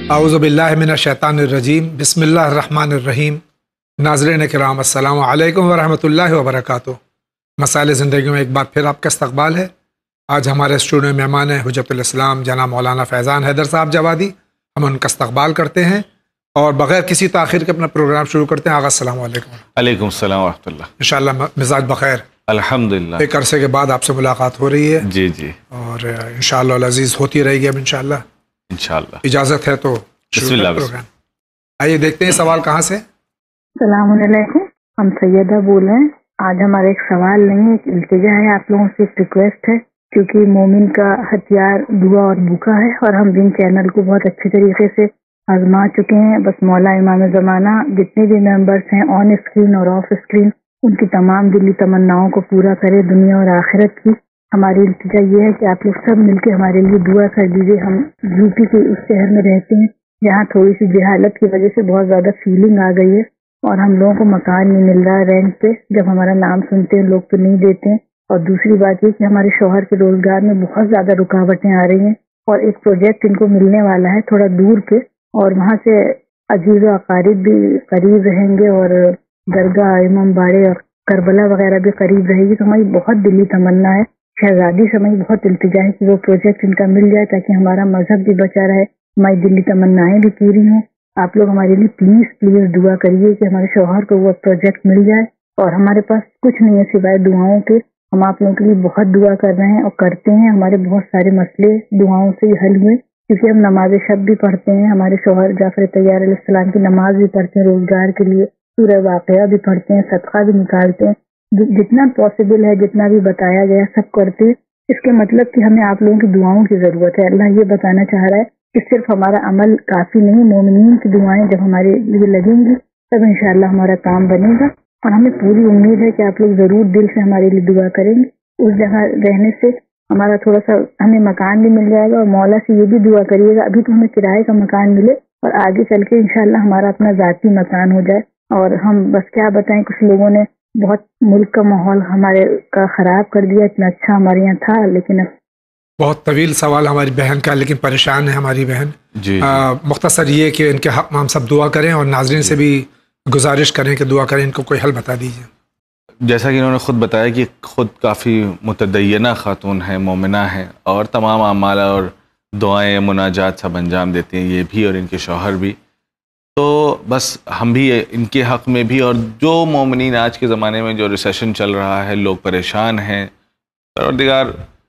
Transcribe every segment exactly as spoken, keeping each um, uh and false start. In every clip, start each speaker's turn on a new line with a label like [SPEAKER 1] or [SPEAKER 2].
[SPEAKER 1] اعوذ باللہ من الشیطان الرجیم، بسم اللہ الرحمن الرحیم۔ ناظرین کرام، السلام علیکم ورحمۃ اللہ وبرکاتہ۔ مسائل زندگی میں ایک بار پھر آپ کا استقبال ہے۔ آج ہمارے اسٹوڈیو میں مہمان ہیں حجت الاسلام جناب مولانا فیضان حیدر صاحب جوادی۔ ہم ان کا استقبال کرتے ہیں اور بغیر کسی تاخیر کے اپنا پروگرام شروع کرتے ہیں۔ آغا السلام علیکم۔
[SPEAKER 2] علیکم السلام ورحمۃ اللہ۔
[SPEAKER 1] انشاءاللہ مزاج بخیر؟
[SPEAKER 2] الحمدللہ،
[SPEAKER 1] ایک عرصے کے بعد آپ سے ملاقات ہو رہی ہے۔
[SPEAKER 2] جی جی،
[SPEAKER 1] اور انشاءاللہ العزیز ہوتی رہے گی اب انشاءاللہ
[SPEAKER 2] انشاءاللہ۔
[SPEAKER 1] اجازت ہے تو
[SPEAKER 2] بسم اللہ۔
[SPEAKER 1] پروگرام آئیے دیکھتے ہیں سوال کہاں سے۔
[SPEAKER 3] السلام علیکم، ہم سیدہ بول رہے ہیں۔ آج ہمارا ایک سوال نہیں، ایک التجا ہے، آپ لوگوں سے ایک ریکویسٹ ہے، کیونکہ مومن کا ہتھیار دعا اور بھوکا ہے، اور ہم دن چینل کو بہت اچھے طریقے سے آزما چکے ہیں۔ بس مولا امام زمانہ جتنے بھی ممبرس ہیں آن اسکرین اور آف اسکرین، ان کی تمام دلی تمناؤں کو پورا کرے دنیا اور آخرت کی۔ ہماری التجا یہ ہے کہ آپ لوگ سب مل کے ہمارے لیے دعا کر دیجیے۔ ہم یو پی کے اس شہر میں رہتے ہیں جہاں تھوڑی سی جہالت کی وجہ سے بہت زیادہ فیلنگ آ گئی ہے، اور ہم لوگوں کو مکان نہیں مل رہا ہے رینٹ پہ۔ جب ہمارا نام سنتے ہیں لوگ تو نہیں دیتے ہیں، اور دوسری بات یہ کہ ہمارے شوہر کے روزگار میں بہت زیادہ رکاوٹیں آ رہی ہیں، اور ایک پروجیکٹ ان کو ملنے والا ہے تھوڑا دور پہ، اور وہاں سے عزیز و اقارب بھی قریب رہیں گے، اور درگاہ امام باڑے اور کربلا وغیرہ بھی قریب رہے گی۔ تو ہماری بہت دلی تمنا ہے، شہزادی سے ہماری بہت التجا ہے کہ وہ پروجیکٹ ان کا مل جائے تاکہ ہمارا مذہب بھی بچا رہے، ہماری دلی تمنائیں بھی پوری ہوں۔ آپ لوگ ہمارے لیے پلیز پلیز دعا کریے کہ ہمارے شوہر کو وہ پروجیکٹ مل جائے، اور ہمارے پاس کچھ نہیں ہے سوائے دعاؤں کے۔ ہم آپ لوگوں کے لیے بہت دعا کر رہے ہیں اور کرتے ہیں، ہمارے بہت سارے مسئلے دعاؤں سے ہی حل ہوئے، کیونکہ ہم نماز شب بھی پڑھتے ہیں، ہمارے شوہر جعفر طیار علیہ السلام کی نماز بھی پڑھتے ہیں روزگار کے لیے، سورہ واقعہ بھی پڑھتے ہیں، صدقہ بھی نکالتے ہیں، جتنا پاسبل ہے جتنا بھی بتایا گیا سب کرتے ہیں۔ اس کے مطلب کہ ہمیں آپ لوگوں کی دعاؤں کی ضرورت ہے۔ اللہ یہ بتانا چاہ رہا ہے کہ صرف ہمارا عمل کافی نہیں، مومنین کی دعائیں جب ہمارے لیے لگیں گی تب انشاءاللہ ہمارا کام بنے گا، اور ہمیں پوری امید ہے کہ آپ لوگ ضرور دل سے ہمارے لیے دعا کریں گے۔ اس جگہ رہنے سے ہمارا تھوڑا سا ہمیں مکان بھی مل جائے گا، اور مولا سے یہ بھی دعا کریے گا ابھی تو ہمیں کرائے کا مکان ملے، اور آگے چل کے انشاءاللہ ہمارا اپنا ذاتی مکان ہو جائے۔ اور ہم بس کیا بتائیں، کچھ لوگوں نے بہت ملک کا ماحول ہمارے کا خراب کر دیا، اتنا اچھا ہمارے یہاں تھا، لیکن اب
[SPEAKER 1] بہت طویل سوال ہماری بہن کا، لیکن پریشان ہے ہماری بہن۔
[SPEAKER 2] جی
[SPEAKER 1] آ, مختصر یہ کہ ان کے حق میں ہم سب دعا کریں، اور ناظرین سے بھی گزارش کریں کہ دعا کریں، ان کو کوئی حل بتا دیجیے۔
[SPEAKER 2] جیسا کہ انہوں نے خود بتایا کہ خود کافی متدینہ خاتون ہیں، مومنہ ہیں، اور تمام اعمال اور دعائیں مناجات سب انجام دیتے ہیں، یہ بھی اور ان کے شوہر بھی۔ تو بس ہم بھی ان کے حق میں بھی، اور جو مومنین آج کے زمانے میں جو ریسیشن چل رہا ہے، لوگ پریشان ہیں، پروردگار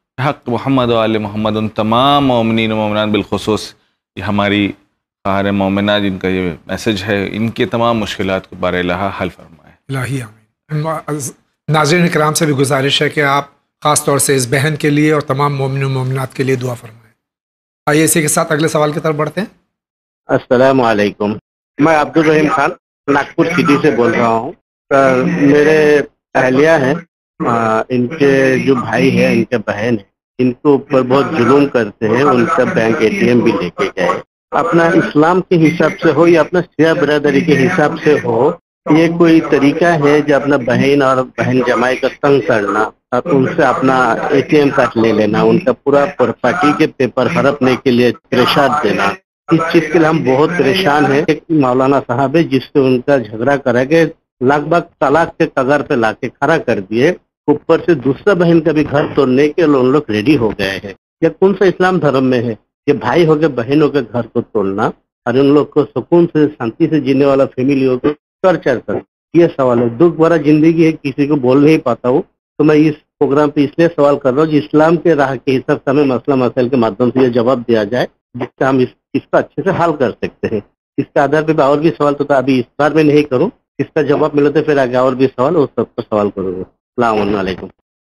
[SPEAKER 2] حق محمد و آل محمد ان تمام مومنین و مومنات بالخصوص یہ ہماری خواہر مومنہ جن کا یہ میسج ہے، ان کے تمام مشکلات کو بار الہ حل فرمائے۔
[SPEAKER 1] الہی آمین۔ ناظرین کرام سے بھی گزارش ہے کہ آپ خاص طور سے اس بہن کے لیے اور تمام مومن و مومنات کے لیے دعا فرمائیں۔ آئیے اسی کے ساتھ اگلے سوال کی طرف بڑھتے ہیں۔
[SPEAKER 4] السلام علیکم، میں عبد الرحیم خان ناگپور سٹی سے بول رہا ہوں۔ میرے اہلیہ ہیں، ان کے جو بھائی ہیں، ان کے بہن ہیں، ان کے اوپر بہت ظلم کرتے ہیں، ان کا بینک اے ٹی ایم بھی لے کے گئے۔ اپنا اسلام کے حساب سے ہو یا اپنا سیاہ برادری کے حساب سے ہو، یہ کوئی طریقہ ہے جو اپنا بہن اور بہن جمائی کا تنگ کرنا اور ان سے اپنا اے ٹی ایم کارڈ لے لینا، ان کا پورا پراپرٹی کے پیپر ہڑپنے کے لیے پریشان دینا، اس چیز کے لیے ہم بہت پریشان ہیں۔ ایک مولانا صاحب ہے جس سے ان کا جھگڑا کرا کے لگ بھگ طلاق کے کگار پہ لا کے کھڑا کر دیے، اوپر سے دوسرا بہن کا بھی گھر توڑنے کے ان لوگ ریڈی ہو گئے ہیں۔ یہ کون سا اسلام دھرم میں ہے کہ بھائی ہو کے بہنوں کے گھر کو توڑنا اور ان لوگ کو سکون سے شانتی سے جینے والا فیملیوں کو ٹارچر کرنا؟ یہ سوال ہے، دکھ بھرا زندگی ہے، کسی کو بول نہیں پاتا ہوں، تو میں اس پروگرام پہ اس لیے سوال کر رہا ہوں کہ اسلام کے راہ کے حساب سے ہمیں مسئلہ مسائل کے مادھیم سے یہ جواب دیا جائے جس سے ہم اس اس کا اچھے سے حل کر سکتے ہیں۔ اس کے آدھار پہ اور بھی سوال تو تھا، ابھی اس بار میں نہیں کروں، اس کا جواب ملے تو پھر آگے اور بھی سوال اس سب کا سوال کروں گا۔ السلام علیکم۔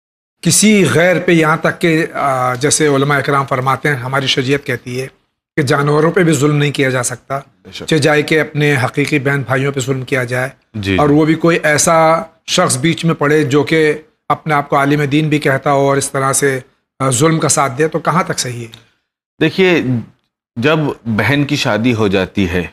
[SPEAKER 1] کسی غیر پہ یہاں تک کہ جیسے علماء اکرام فرماتے ہیں، ہماری شریعت کہتی ہے کہ جانوروں پہ بھی ظلم نہیں کیا جا سکتا، چاہے جائے کہ اپنے حقیقی بہن بھائیوں پہ ظلم کیا جائے،
[SPEAKER 2] جی
[SPEAKER 1] اور وہ بھی کوئی ایسا شخص بیچ میں پڑے جو کہ اپنے آپ کو عالم دین بھی کہتا ہو اور اس طرح سے ظلم کا ساتھ دے، تو کہاں تک صحیح ہے؟
[SPEAKER 2] دیکھیے، جب بہن کی شادی ہو جاتی ہے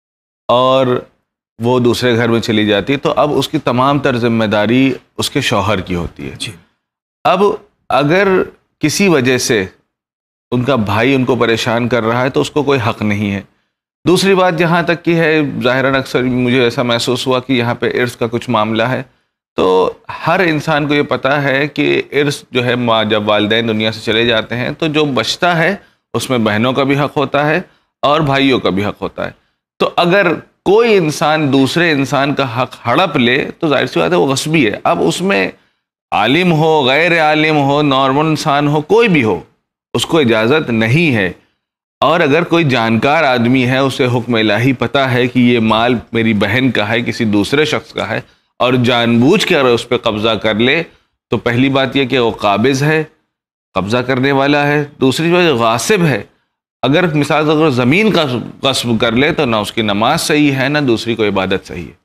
[SPEAKER 2] اور وہ دوسرے گھر میں چلی جاتی ہے تو اب اس کی تمام تر ذمہ داری اس کے شوہر کی ہوتی ہے۔
[SPEAKER 1] جی۔
[SPEAKER 2] اب اگر کسی وجہ سے ان کا بھائی ان کو پریشان کر رہا ہے تو اس کو کوئی حق نہیں ہے، دوسری بات جہاں تک کی ہے، ظاہراً اکثر مجھے ایسا محسوس ہوا کہ یہاں پہ ارث کا کچھ معاملہ ہے، تو ہر انسان کو یہ پتہ ہے کہ ارث جو ہے جب والدین دنیا سے چلے جاتے ہیں تو جو بچتا ہے اس میں بہنوں کا بھی حق ہوتا ہے اور بھائیوں کا بھی حق ہوتا ہے. تو اگر کوئی انسان دوسرے انسان کا حق ہڑپ لے تو ظاہر سی بات ہے وہ غصبی ہے. اب اس میں عالم ہو، غیر عالم ہو، نارمل انسان ہو، کوئی بھی ہو، اس کو اجازت نہیں ہے. اور اگر کوئی جانکار آدمی ہے، اسے حکم الہی پتہ ہے کہ یہ مال میری بہن کا ہے، کسی دوسرے شخص کا ہے، اور جان بوجھ کر اس پہ قبضہ کر لے، تو پہلی بات یہ کہ وہ قابض ہے، قبضہ کرنے والا ہے. دوسری بات غاصب ہے. اگر مثال اگر زمین کا غصب کر لے تو نہ اس کی نماز صحیح ہے، نہ دوسری کوئی عبادت صحیح ہے.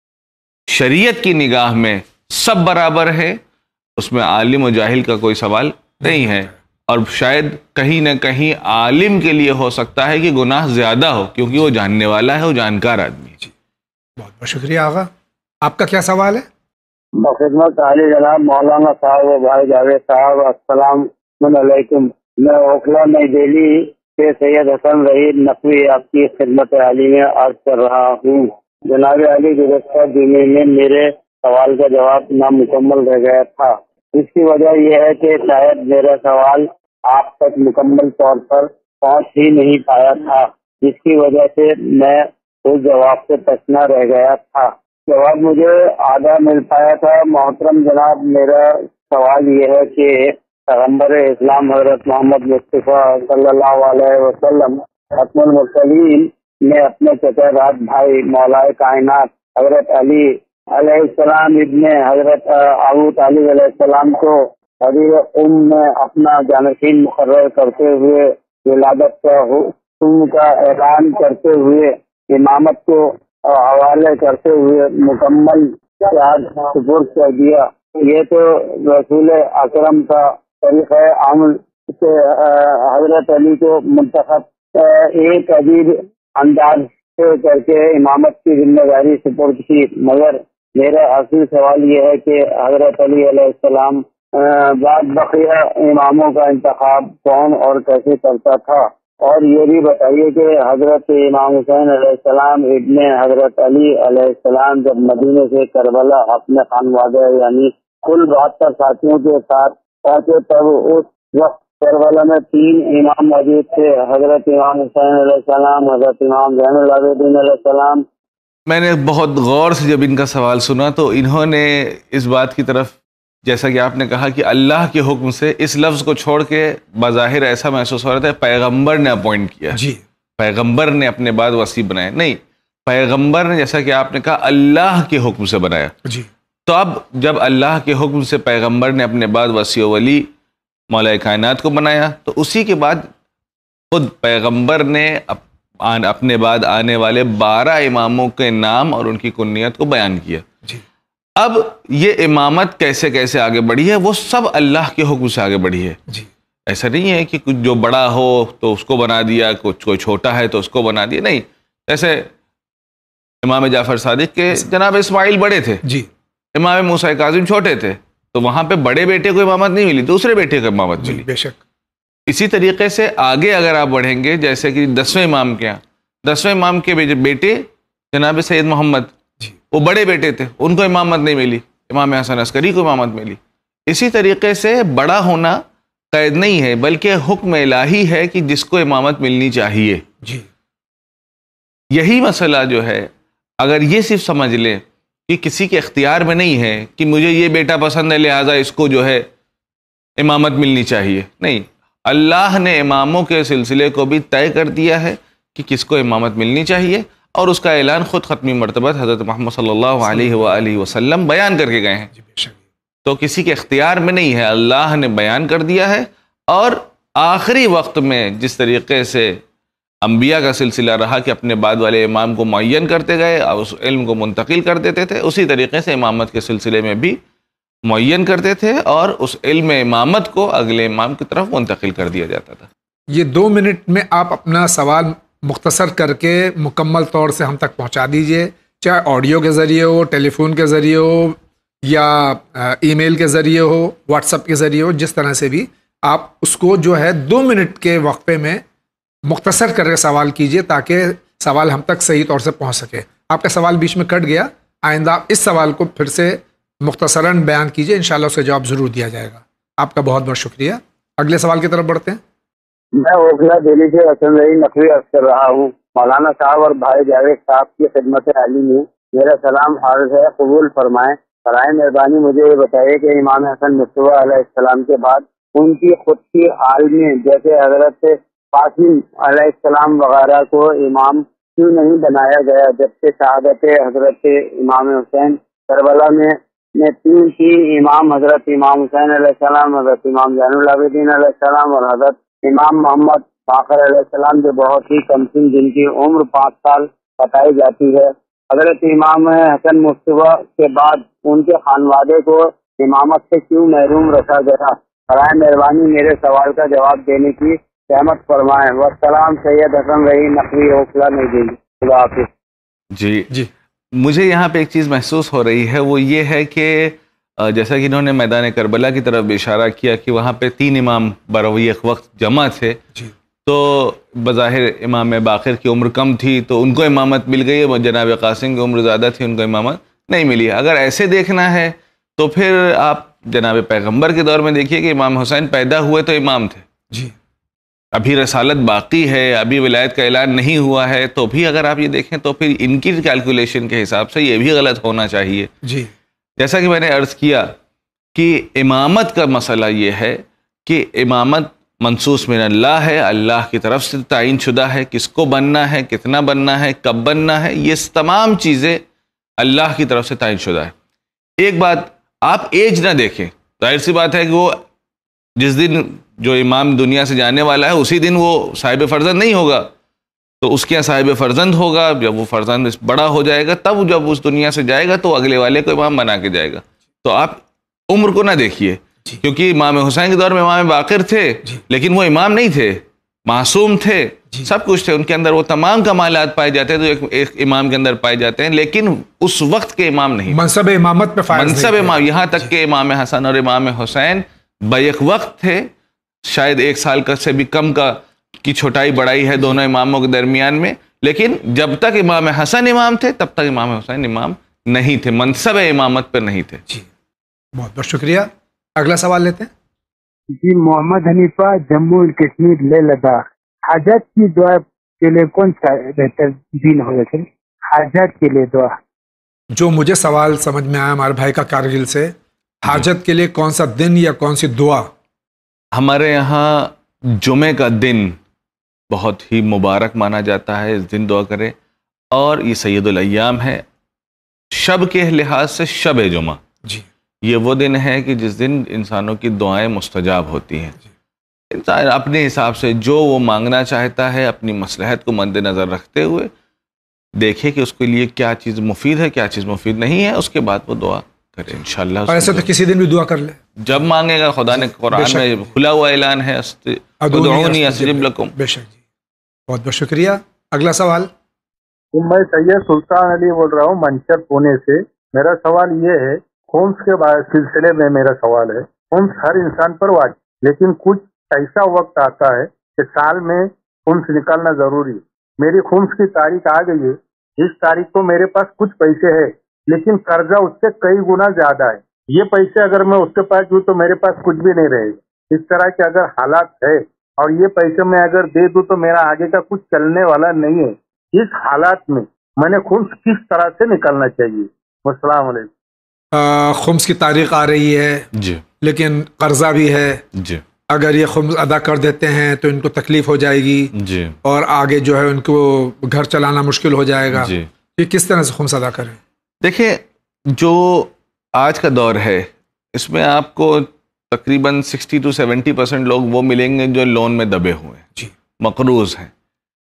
[SPEAKER 2] شریعت کی نگاہ میں سب برابر ہے، اس میں عالم و جاہل کا کوئی سوال نہیں ہے. اور شاید کہیں نہ کہیں عالم کے لیے ہو سکتا ہے کہ گناہ زیادہ ہو، کیونکہ وہ جاننے والا ہے، وہ جانکار آدمی ہے.
[SPEAKER 1] بہت بہت شکریہ آغا. آپ کا کیا سوال ہے؟
[SPEAKER 4] خدمت عالی جناب مولانا صاحب و بھائی جاوید صاحب، السلام علیکم. میں اوکھلا نئی دہلی سے سید حسن رحیم نقوی آپ کی خدمت عالی میں عرض کر رہا ہوں. جناب علی گزشتہ دنوں میں میرے سوال کا جواب نامکمل رہ گیا تھا. اس کی وجہ یہ ہے کہ شاید میرا سوال آپ تک مکمل طور پر پہنچ ہی نہیں پایا تھا، جس کی وجہ سے میں اس جواب سے تشنا رہ گیا تھا. جواب مجھے آدھا مل پایا تھا. محترم جناب، میرا سوال یہ ہے کہ پیغمبر اسلام حضرت محمد مصطفیٰ صلی اللہ علیہ وسلم ختم المرسلین نے اپنے چچا زاد بھائی مولائے کائنات حضرت علی علیہ السلام ابن حضرت ابو طالب علیہ السلام کو حضور ام میں اپنا جانشین مقرر کرتے ہوئے ولادت کا حکم کا اعلان کرتے ہوئے امامت کو حوالے کرتے ہوئے مکمل سپرد کر دیا. یہ تو رسول اکرم کا طریقہ عمل سے حضرت علی کو منتخب ایک عجیب انداز سے کر کے امامت کی ذمہ داری سپرد کی. مگر میرا اصل سوال یہ ہے کہ حضرت علی علیہ السلام بعد بقیہ اماموں کا انتخاب کون اور کیسے کرتا تھا؟ اور یہ بھی بتائیے کہ حضرت امام حسین علیہ السلام ابن حضرت علی علیہ السلام جب مدینے سے کربلا اپنے خانوادہ یعنی کل بہتر ساتھیوں کے ساتھ پہنچے تب اس وقت کربلا میں تین امام موجود تھے، حضرت امام حسین علیہ السلام، حضرت امام زین العابدین علیہ السلام.
[SPEAKER 2] میں نے بہت غور سے جب ان کا سوال سنا تو انہوں نے اس بات کی طرف، جیسا کہ آپ نے کہا کہ اللہ کے حکم سے، اس لفظ کو چھوڑ کے بظاہر ایسا محسوس ہو رہا تھا پیغمبر نے اپوائنٹ کیا،
[SPEAKER 1] جی
[SPEAKER 2] پیغمبر نے اپنے بعد وصی بنایا. نہیں، پیغمبر نے جیسا کہ آپ نے کہا اللہ کے حکم سے بنایا.
[SPEAKER 1] جی
[SPEAKER 2] تو اب جب اللہ کے حکم سے پیغمبر نے اپنے بعد وصی و ولی مولا کائنات کو بنایا تو اسی کے بعد خود پیغمبر نے اپنے بعد آنے والے بارہ اماموں کے نام اور ان کی کنیت کو بیان کیا.
[SPEAKER 1] جی
[SPEAKER 2] اب یہ امامت کیسے کیسے آگے بڑھی ہے، وہ سب اللہ کے حکم سے آگے بڑھی ہے.
[SPEAKER 1] جی
[SPEAKER 2] ایسا نہیں ہے کہ کچھ جو بڑا ہو تو اس کو بنا دیا، کچھ کوئی چھوٹا ہے تو اس کو بنا دیا. نہیں، جیسے امام جعفر صادق کے جناب اسماعیل بڑے تھے،
[SPEAKER 1] جی
[SPEAKER 2] امام موسیٰ کاظم چھوٹے تھے، تو وہاں پہ بڑے بیٹے کو امامت نہیں ملی، دوسرے بیٹے کو امامت
[SPEAKER 1] جی
[SPEAKER 2] ملی.
[SPEAKER 1] بے شک.
[SPEAKER 2] اسی طریقے سے آگے اگر آپ بڑھیں گے، جیسے کہ دسویں امام کے یہاں دسویں امام کے بیٹے جناب سید محمد،
[SPEAKER 1] جی
[SPEAKER 2] وہ بڑے بیٹے تھے، ان کو امامت نہیں ملی، امام حسن عسکری کو امامت ملی. اسی طریقے سے بڑا ہونا قید نہیں ہے، بلکہ حکم الہی ہے کہ جس کو امامت ملنی چاہیے.
[SPEAKER 1] جی
[SPEAKER 2] یہی مسئلہ جو ہے، اگر یہ صرف سمجھ لیں کہ کسی کے اختیار میں نہیں ہے کہ مجھے یہ بیٹا پسند ہے لہٰذا اس کو جو ہے امامت ملنی چاہیے، نہیں، اللہ نے اماموں کے سلسلے کو بھی طے کر دیا ہے کہ کس کو امامت ملنی چاہیے، اور اس کا اعلان خود ختمی مرتبہ حضرت محمد صلی اللہ علیہ وآلہ وسلم بیان کر کے گئے ہیں.
[SPEAKER 1] جی بے شک.
[SPEAKER 2] تو کسی کے اختیار میں نہیں ہے، اللہ نے بیان کر دیا ہے. اور آخری وقت میں جس طریقے سے انبیاء کا سلسلہ رہا کہ اپنے بعد والے امام کو معین کرتے گئے اور اس علم کو منتقل کر دیتے تھے، اسی طریقے سے امامت کے سلسلے میں بھی معین کرتے تھے اور اس علم امامت کو اگلے امام کی طرف منتقل کر دیا جاتا تھا.
[SPEAKER 1] یہ دو منٹ میں آپ اپنا سوال مختصر کر کے مکمل طور سے ہم تک پہنچا دیجئے، چاہے آڈیو کے ذریعے ہو، ٹیلی فون کے ذریعے ہو، یا ای میل کے ذریعے ہو، واٹس ایپ کے ذریعے ہو، جس طرح سے بھی آپ اس کو جو ہے دو منٹ کے وقفے میں مختصر کر کے سوال کیجئے تاکہ سوال ہم تک صحیح طور سے پہنچ سکے. آپ کا سوال بیچ میں کٹ گیا, آئندہ آپ اس سوال کو پھر سے مختصراً بیان کیجیے, انشاءاللہ اس کا جواب ضرور دیا جائے گا. آپ کا بہت بہت شکریہ. اگلے سوال کی طرف بڑھتے ہیں.
[SPEAKER 5] میں اوکھلا دہلی سے حسن رحیم نقوی عرض کر رہا ہوں. مولانا صاحب اور بھائی جاوید صاحب کی خدمت عالی میں میرا سلام عرض ہے, قبول فرمائیں. برائے مہربانی مجھے یہ بتائیے کہ امام حسن مصطفیٰ علیہ السلام کے بعد ان کی خود کی حال میں جیسے حضرت قاسم علیہ السلام وغیرہ کو امام کیوں نہیں بنایا گیا, جبکہ شہادت حضرت امام حسین کربلا میں نے تین کی, امام حضرت امام حسین علیہ السلام, حضرت امام زین العابدین علیہ السلام اور حضرت امام محمد باقر علیہ السلام جو بہت ہی کم سن جن کی عمر پانچ سال بتائی جاتی ہے. حضرت امام حسن مصطفیٰ کے بعد ان کے خانوادے کو امامت سے کیوں محروم رکھا گیا؟ برائے مہربانی میرے سوال کا جواب دینے کی رحمت فرمائیں. والسلام. سید حسن رحیم نقوی اوکھلا نئی دہلی. خدا حافظ.
[SPEAKER 2] جی
[SPEAKER 1] جی
[SPEAKER 2] مجھے یہاں پہ ایک چیز محسوس ہو رہی ہے, وہ یہ ہے کہ جیسا کہ انہوں نے میدان کربلا کی طرف بھی اشارہ کیا کہ وہاں پہ تین امام بروی ایک وقت جمع تھے,
[SPEAKER 1] جی
[SPEAKER 2] تو بظاہر امام باقر کی عمر کم تھی تو ان کو امامت مل گئی, جناب قاسم کی عمر زیادہ تھی, ان کو امامت نہیں ملی. اگر ایسے دیکھنا ہے تو پھر آپ جناب پیغمبر کے دور میں دیکھیے کہ امام حسین پیدا ہوئے تو امام تھے,
[SPEAKER 1] جی
[SPEAKER 2] ابھی رسالت باقی ہے, ابھی ولایت کا اعلان نہیں ہوا ہے, تو بھی اگر آپ یہ دیکھیں تو پھر ان کی کیلکولیشن کے حساب سے یہ بھی غلط ہونا چاہیے.
[SPEAKER 1] جی
[SPEAKER 2] جیسا کہ میں نے عرض کیا کہ امامت کا مسئلہ یہ ہے کہ امامت منصوص من اللہ ہے, اللہ کی طرف سے تعین شدہ ہے, کس کو بننا ہے, کتنا بننا ہے, کب بننا ہے, یہ تمام چیزیں اللہ کی طرف سے تعین شدہ ہے. ایک بات آپ ایج نہ دیکھیں, ظاہر سی بات ہے کہ وہ جس دن جو امام دنیا سے جانے والا ہے اسی دن وہ صاحب فرزند نہیں ہوگا, تو اس کے یہاں صاحب فرزند ہوگا. جب وہ فرزند بڑا ہو جائے گا تب جب اس دنیا سے جائے گا تو اگلے والے کو امام بنا کے جائے گا. تو آپ عمر کو نہ دیکھیے, کیونکہ امام حسین کے دور میں امام باقر تھے لیکن وہ امام نہیں تھے, معصوم تھے, سب کچھ تھے, ان کے اندر وہ تمام کمالات پائے جاتے ہیں جو ایک امام کے اندر پائے جاتے ہیں, لیکن اس وقت کے امام نہیں,
[SPEAKER 1] منصب امامت پہ فائز
[SPEAKER 2] منصب امام. یہاں تک کہ امام حسن اور امام حسین بیک وقت تھے, شاید ایک سال کا سے بھی کم کا کی چھوٹائی بڑائی ہے دونوں اماموں کے درمیان میں, لیکن جب تک امام حسن امام تھے تب تک امام حسین امام نہیں تھے, منصب امامت پر نہیں تھے.
[SPEAKER 1] جی بہت بہت شکریہ. اگلا سوال لیتے ہیں.
[SPEAKER 5] جی محمد حنیفہ جموں اینڈ کشمیر لے لداخ. حاجت کی دعا کے لیے کون سا بہتر دن ہوگا سر؟ حاجت کے لیے دعا.
[SPEAKER 1] جو مجھے سوال سمجھ میں آیا ہمارے بھائی کا کارگل سے, حاجت کے لیے کون سا دن یا کون سی دعا؟
[SPEAKER 2] ہمارے یہاں جمعے کا دن بہت ہی مبارک مانا جاتا ہے, اس دن دعا کرے, اور یہ سید الایام ہے. شب کے لحاظ سے شب جمعہ,
[SPEAKER 1] جی
[SPEAKER 2] یہ وہ دن ہے کہ جس دن انسانوں کی دعائیں مستجاب ہوتی ہیں. انسان اپنے حساب سے جو وہ مانگنا چاہتا ہے اپنی مصلحت کو مد نظر رکھتے ہوئے دیکھے کہ اس کے لیے کیا چیز مفید ہے کیا چیز مفید نہیں ہے, اس کے بعد وہ دعا کرے انشاءاللہ.
[SPEAKER 1] اور ایسے تو کسی دن بھی دعا کر لے,
[SPEAKER 2] جب مانگے گا. خدا نے قرآن میں کھلا ہوا اعلان ہے, ادعونی استجب لکم.
[SPEAKER 1] بے شک. جی بہت بہت شکریہ. اگلا سوال.
[SPEAKER 5] میں سید سلطان علی بول رہا ہوں منچر پونے سے. میرا سوال یہ ہے, خمس کے سلسلے میں میرا سوال ہے. خمس ہر انسان پر واجب, لیکن کچھ ایسا وقت آتا ہے کہ سال میں خمس نکالنا ضروری ہے. میری خمس کی تاریخ آ گئی ہے, اس تاریخ کو میرے پاس کچھ پیسے ہے لیکن قرضہ اس سے کئی گنا زیادہ ہے. یہ پیسے اگر میں اس کے پاس دوں تو میرے پاس کچھ بھی نہیں رہے گا. اس طرح کے اگر حالات ہے اور یہ پیسے میں اگر دے دوں تو میرا آگے کا کچھ چلنے والا نہیں ہے. اس حالات میں میں نے خمس کس طرح سے نکالنا چاہیے؟ السلام علیکم.
[SPEAKER 1] خمس کی تاریخ آ رہی ہے
[SPEAKER 2] جی,
[SPEAKER 1] لیکن قرضہ بھی ہے.
[SPEAKER 2] جی
[SPEAKER 1] اگر یہ خمس ادا کر دیتے ہیں تو ان کو تکلیف ہو جائے گی,
[SPEAKER 2] جی,
[SPEAKER 1] اور آگے جو ہے ان کو گھر چلانا مشکل ہو جائے گا.
[SPEAKER 2] جی.
[SPEAKER 1] یہ کس طرح سے خمس ادا کریں؟
[SPEAKER 2] دیکھیں, جو آج کا دور ہے اس میں آپ کو تقریباً سکسٹی ٹو سیونٹی پرسینٹ لوگ وہ ملیں گے جو لون میں دبے ہوئے ہیں,
[SPEAKER 1] جی,
[SPEAKER 2] مقروض ہیں.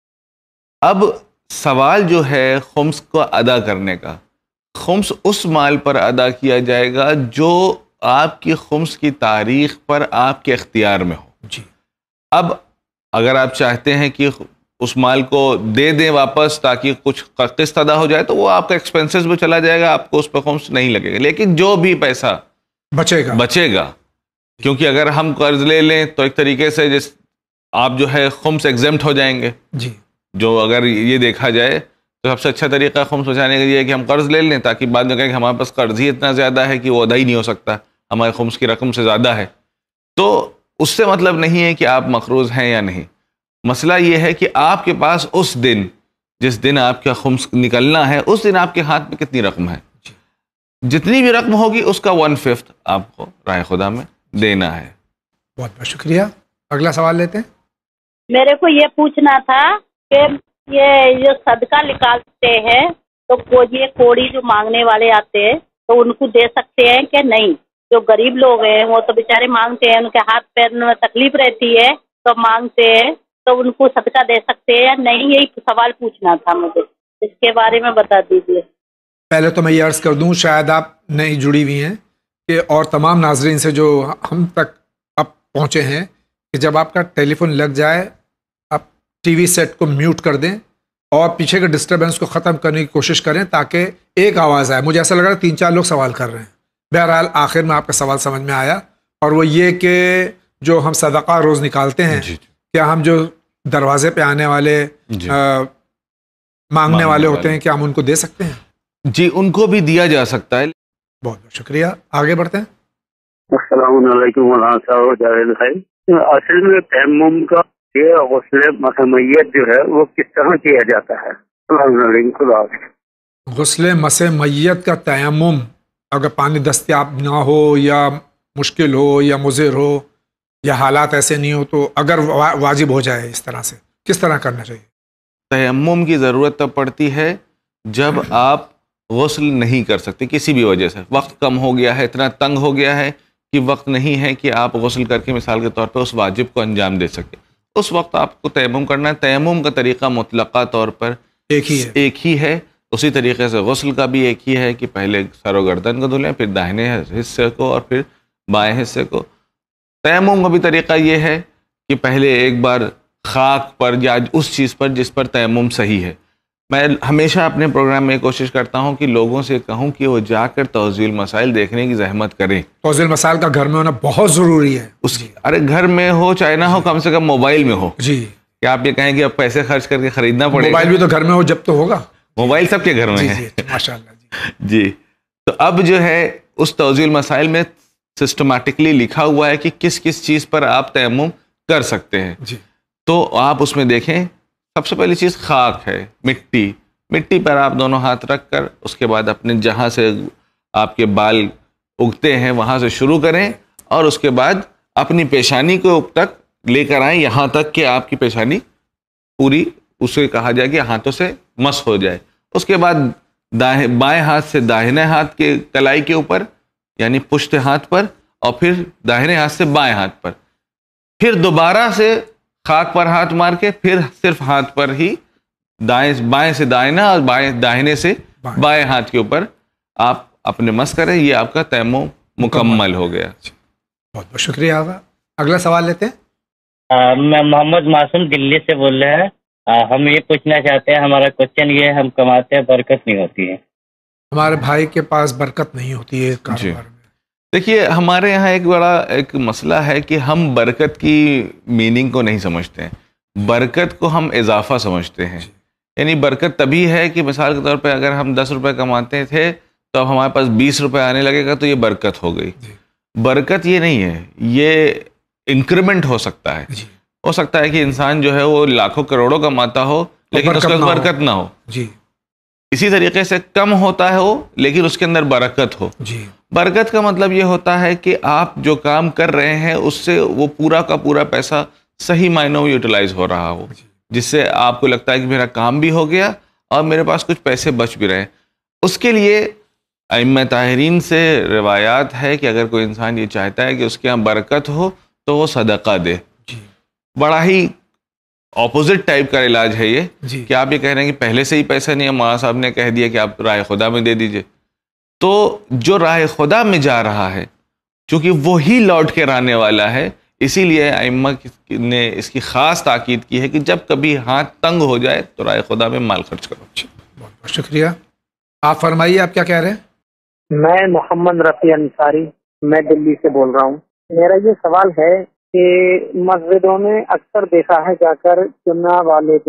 [SPEAKER 2] اب سوال جو ہے خمس کو ادا کرنے کا, خمس اس مال پر ادا کیا جائے گا جو آپ کی خمس کی تاریخ پر آپ کے اختیار میں ہو.
[SPEAKER 1] جی.
[SPEAKER 2] اب اگر آپ چاہتے ہیں کہ اس مال کو دے دیں واپس تاکہ کچھ قسط ادا ہو جائے تو وہ آپ کا ایکسپینسز میں چلا جائے گا, آپ کو اس پہ خمس نہیں لگے گا. لیکن جو بھی پیسہ
[SPEAKER 1] بچے گا
[SPEAKER 2] بچے گا, کیونکہ اگر ہم قرض لے لیں تو ایک طریقے سے جس آپ جو ہے خمس ایگزمپٹ ہو جائیں گے.
[SPEAKER 1] جی,
[SPEAKER 2] جو اگر یہ دیکھا جائے تو سب سے اچھا طریقہ خمس بچانے کا یہ ہے کہ ہم قرض لے لیں، تاکہ بعد میں کہیں کہ ہمارے پاس قرض ہی اتنا زیادہ ہے کہ وہ ادا ہی نہیں ہو سکتا، ہمارے خمس کی رقم سے زیادہ ہے. تو اس سے مطلب نہیں ہے کہ آپ مقروض ہیں یا نہیں. مسئلہ یہ ہے کہ آپ کے پاس اس دن، جس دن آپ کا خمس نکلنا ہے، اس دن آپ کے ہاتھ میں کتنی رقم ہے. جتنی بھی رقم ہوگی اس کا ون ففتھ آپ کو راہ خدا میں دینا ہے.
[SPEAKER 1] بہت بہت شکریہ. اگلا سوال لیتے ہیں.
[SPEAKER 6] میرے کو یہ پوچھنا تھا کہ یہ جو صدقہ نکالتے ہیں تو وہ یہ کوڑی جو مانگنے والے آتے ہیں تو ان کو دے سکتے ہیں کہ نہیں؟ جو غریب لوگ ہیں وہ تو بیچارے مانگتے ہیں، ان کے ہاتھ پیر میں تکلیف رہتی ہے تو مانگتے ہیں، تو ان کو صدقہ دے سکتے ہیں یا نہیں؟ یہی سوال پوچھنا تھا مجھے، اس کے بارے میں بتا دیجیے.
[SPEAKER 1] پہلے تو میں یہ عرض کر دوں، شاید آپ نئی جڑی ہوئی ہیں کہ اور تمام ناظرین سے جو ہم تک اب پہنچے ہیں کہ جب آپ کا ٹیلی فون لگ جائے آپ ٹی وی سیٹ کو میوٹ کر دیں اور پیچھے کے ڈسٹربنس کو ختم کرنے کی کوشش کریں تاکہ ایک آواز آئے. مجھے ایسا لگ رہا ہے تین چار لوگ سوال کر رہے ہیں. بہرحال آخر میں آپ کا سوال سمجھ میں آیا، اور وہ یہ کہ جو ہم صدقہ روز نکالتے ہیں،
[SPEAKER 2] جی
[SPEAKER 1] کیا ہم جو دروازے پہ آنے والے
[SPEAKER 2] جی
[SPEAKER 1] آ, مانگنے والے ہوتے ہیں کیا ہم ان کو دے سکتے ہیں؟
[SPEAKER 2] جی ان کو بھی دیا جا سکتا ہے.
[SPEAKER 1] بہت بہت شکریہ. آگے بڑھتے ہیں.
[SPEAKER 5] السلام علیکم مولانا صاحب جاوید بھائی. اصل میں تیمم کا یہ غسل میت جو ہے وہ کس طرح کیا جاتا ہے؟ السلام علیکم. خدا حافظ.
[SPEAKER 1] غسل مس میت کا تیمم اگر پانی دستیاب نہ ہو یا مشکل ہو یا مضر ہو یا حالات ایسے نہیں ہو تو اگر واجب ہو جائے اس طرح سے کس طرح کرنا چاہیے؟
[SPEAKER 2] تیمم کی ضرورت تب پڑتی ہے جب آپ غسل نہیں کر سکتے کسی بھی وجہ سے، وقت کم ہو گیا ہے، اتنا تنگ ہو گیا ہے کہ وقت نہیں ہے کہ آپ غسل کر کے مثال کے طور پہ اس واجب کو انجام دے سکیں. اس وقت آپ کو تیمم کرنا ہے. تیمم کا طریقہ مطلقہ طور پر
[SPEAKER 1] ایک ہی ہے
[SPEAKER 2] ایک ہی ہے. اسی طریقے سے غسل کا بھی ایک ہی ہے کہ پہلے سر و گردن کو دھلیں، پھر داہنے حصے کو اور پھر بائیں حصے کو. تیمم کا بھی طریقہ یہ ہے کہ پہلے ایک بار خاک پر یا اس چیز پر جس پر تیمم صحیح ہے. میں ہمیشہ اپنے پروگرام میں کوشش کرتا ہوں کہ لوگوں سے کہوں کہ وہ جا کر توضیح المسائل دیکھنے کی زحمت کریں.
[SPEAKER 1] توضیح المسائل کا گھر میں ہونا بہت ضروری ہے.
[SPEAKER 2] اس کی ارے گھر میں ہو چاہے نہ ہو، کم سے کم موبائل میں ہو.
[SPEAKER 1] جی
[SPEAKER 2] کہ آپ یہ کہیں کہ اب پیسے خرچ کر کے خریدنا پڑے گا.
[SPEAKER 1] موبائل بھی تو گھر میں ہو جب تو ہوگا.
[SPEAKER 2] موبائل سب کے گھر میں ہے.
[SPEAKER 1] ماشاء اللہ.
[SPEAKER 2] جی تو اب جو ہے اس توضیح المسائل میں سسٹمیٹکلی لکھا ہوا ہے کہ کس کس چیز پر آپ تیمم کر سکتے ہیں.
[SPEAKER 1] جی
[SPEAKER 2] تو آپ اس میں دیکھیں. سب سے پہلی چیز خاک ہے، مٹی. مٹی پر آپ دونوں ہاتھ رکھ کر اس کے بعد اپنے جہاں سے آپ کے بال اگتے ہیں وہاں سے شروع کریں اور اس کے بعد اپنی پیشانی کو تک لے کر آئیں یہاں تک کہ آپ کی پیشانی پوری اسے کہا جائے کہ ہاتھوں سے مس ہو جائے. اس کے بعد دائیں بائیں ہاتھ سے داہنے ہاتھ کے کلائی کے اوپر یعنی پشت ہاتھ پر اور پھر داہنے ہاتھ سے بائیں ہاتھ پر، پھر دوبارہ سے خاک پر ہاتھ مار کے پھر صرف ہاتھ پر ہی دائیں بائیں سے دائنا اور بائیں داہنے سے بائیں ہاتھ کے اوپر آپ اپنے مس کریں. یہ آپ کا تیمم مکمل ہو گیا.
[SPEAKER 1] بہت بہت شکریہ. اگلا سوال لیتے ہیں.
[SPEAKER 7] میں محمد معصوم دلی سے بول رہے ہیں. ہم یہ پوچھنا چاہتے ہیں، ہمارا کوشچن یہ ہے، ہم کماتے ہیں برکت نہیں ہوتی ہے.
[SPEAKER 1] ہمارے بھائی کے پاس برکت نہیں ہوتی ہے کاروبار میں.
[SPEAKER 2] دیکھیے ہمارے یہاں ایک بڑا ایک مسئلہ ہے کہ ہم برکت کی میننگ کو نہیں سمجھتے ہیں. برکت کو ہم اضافہ سمجھتے ہیں. یعنی برکت تبھی ہے کہ مثال کے طور پہ اگر ہم دس روپے کماتے تھے تو اب ہمارے پاس بیس روپے آنے لگے گا تو یہ برکت ہو گئی. برکت یہ نہیں ہے، یہ انکریمنٹ ہو سکتا ہے. ہو سکتا ہے کہ انسان جو ہے وہ لاکھوں کروڑوں کماتا ہو لیکن اس کے اندر برکت نہ ہو.
[SPEAKER 1] جی
[SPEAKER 2] اسی طریقے سے کم ہوتا ہے وہ لیکن اس کے اندر برکت ہو.
[SPEAKER 1] جی
[SPEAKER 2] برکت کا مطلب یہ ہوتا ہے کہ آپ جو کام کر رہے ہیں اس سے وہ پورا کا پورا پیسہ صحیح معنوں میں یوٹیلائز ہو رہا ہو، جس سے آپ کو لگتا ہے کہ میرا کام بھی ہو گیا اور میرے پاس کچھ پیسے بچ بھی رہے. اس کے لیے ائمہ طاہرین سے روایات ہے کہ اگر کوئی انسان یہ چاہتا ہے کہ اس کے یہاں برکت ہو تو وہ صدقہ دے. بڑا ہی اپوزٹ ٹائپ کا علاج ہے یہ کہ آپ یہ کہہ رہے ہیں کہ پہلے سے ہی پیسہ نہیں ہے، مولانا صاحب نے کہہ دیا کہ آپ راہ خدا میں دے دیجئے. تو جو راہ خدا میں جا رہا ہے چونکہ وہی لوٹ کے آنے والا ہے، اسی لیے ائمہ نے اس کی خاص تاکید کی ہے کہ جب کبھی ہاتھ تنگ ہو جائے تو راہ خدا میں مال خرچ کرو.
[SPEAKER 1] بہت بہت شکریہ. آپ فرمائیے آپ کیا کہہ رہے ہیں؟
[SPEAKER 8] میں محمد رفیع انصاری، میں دلی سے بول رہا ہوں. میرا یہ سوال ہے کہ مسجدوں میں اکثر دیکھا ہے جا کر جمعہ والے دن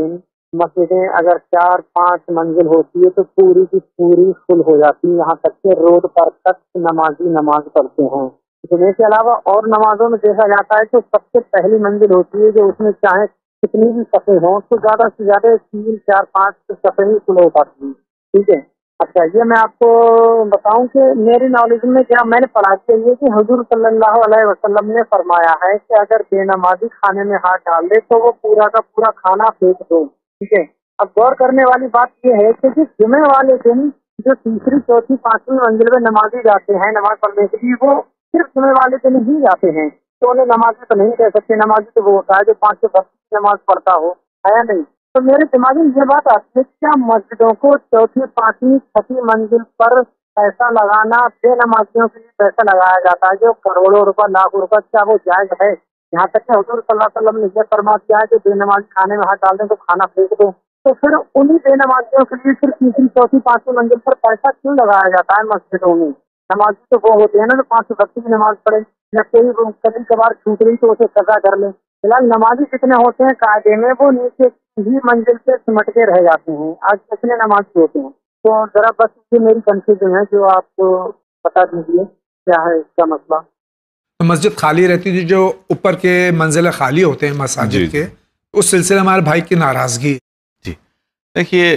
[SPEAKER 8] مسجدیں اگر چار پانچ منزل ہوتی ہے تو پوری کی پوری فل ہو جاتی ہے، یہاں تک کہ روڈ پر تک نمازی نماز پڑھتے ہیں۔ جمعے کے علاوہ اور نمازوں میں دیکھا جاتا ہے تو سب سے پہلی منزل ہوتی ہے جو اس میں چاہے کتنی بھی صفحے ہوں تو زیادہ سے زیادہ تین چار پانچ صفحے ہی فل ہو پاتی ہیں، ٹھیک ہے۔ اچھا، یہ میں آپ کو بتاؤں کہ میری نالج میں کیا میں نے پڑھا کے یہ کہ حضور صلی اللہ علیہ وسلم نے فرمایا ہے کہ اگر بے نمازی کھانے میں ہاتھ ڈال دے تو وہ پورا کا پورا کھانا پھینک دو، ٹھیک ہے۔ اب غور کرنے والی بات یہ ہے کہ جمعے والے دن جو تیسری چوتھی پانچویں منزل میں نمازی جاتے ہیں نماز پڑھنے کے لیے، وہ صرف جمعے والے دن ہی جاتے ہیں، تو انہیں نمازی تو نہیں کہہ سکتے، نمازی تو وہ ہوتا ہے جو پانچ سے وقت کی نماز پڑھتا ہو، ہے یا نہیں؟ تو میرے دماغ میں یہ بات آتی ہے کیا مسجدوں کو چوتھی پانچویں چھٹی منزل پر پیسہ لگانا، بے نمازیوں کے لیے پیسہ لگایا جاتا ہے جو کروڑوں روپے لاکھوں روپے، کیا وہ جائز ہے؟ یہاں تک کہ حضور صلی اللہ علیہ وسلم نے یہ فرما دیا ہے کہ بے نمازی کھانے میں ہاتھ ڈال دیں تو کھانا پھینک دو، تو پھر انہیں بے نمازیوں کے لیے پھر تیسری چوتھی پانچویں منزل پر پیسہ کیوں لگایا جاتا ہے مسجدوں میں؟ نمازی تو وہ ہوتے ہیں نا جو پانچ وقت کی نماز پڑھے، یا کوئی کبھی کبھار چھوٹ رہی تو اسے قضا کر لیں۔ فی الحال نمازی جتنے ہوتے ہیں قاعدے میں وہ نیچے ہی منزل سے سمٹ کے رہ جاتے ہیں، آج کتنے نمازی ہوتے ہیں؟ تو ذرا بس یہ میری کنفیوژن ہے جو آپ کو بتا دیجیے کیا ہے اس کا مسئلہ۔
[SPEAKER 1] مسجد خالی رہتی تھی، جو اوپر کے منزل خالی ہوتے ہیں مساجد کے، اس سلسلے میں ہمارے بھائی کی ناراضگی۔
[SPEAKER 2] جی دیکھیے،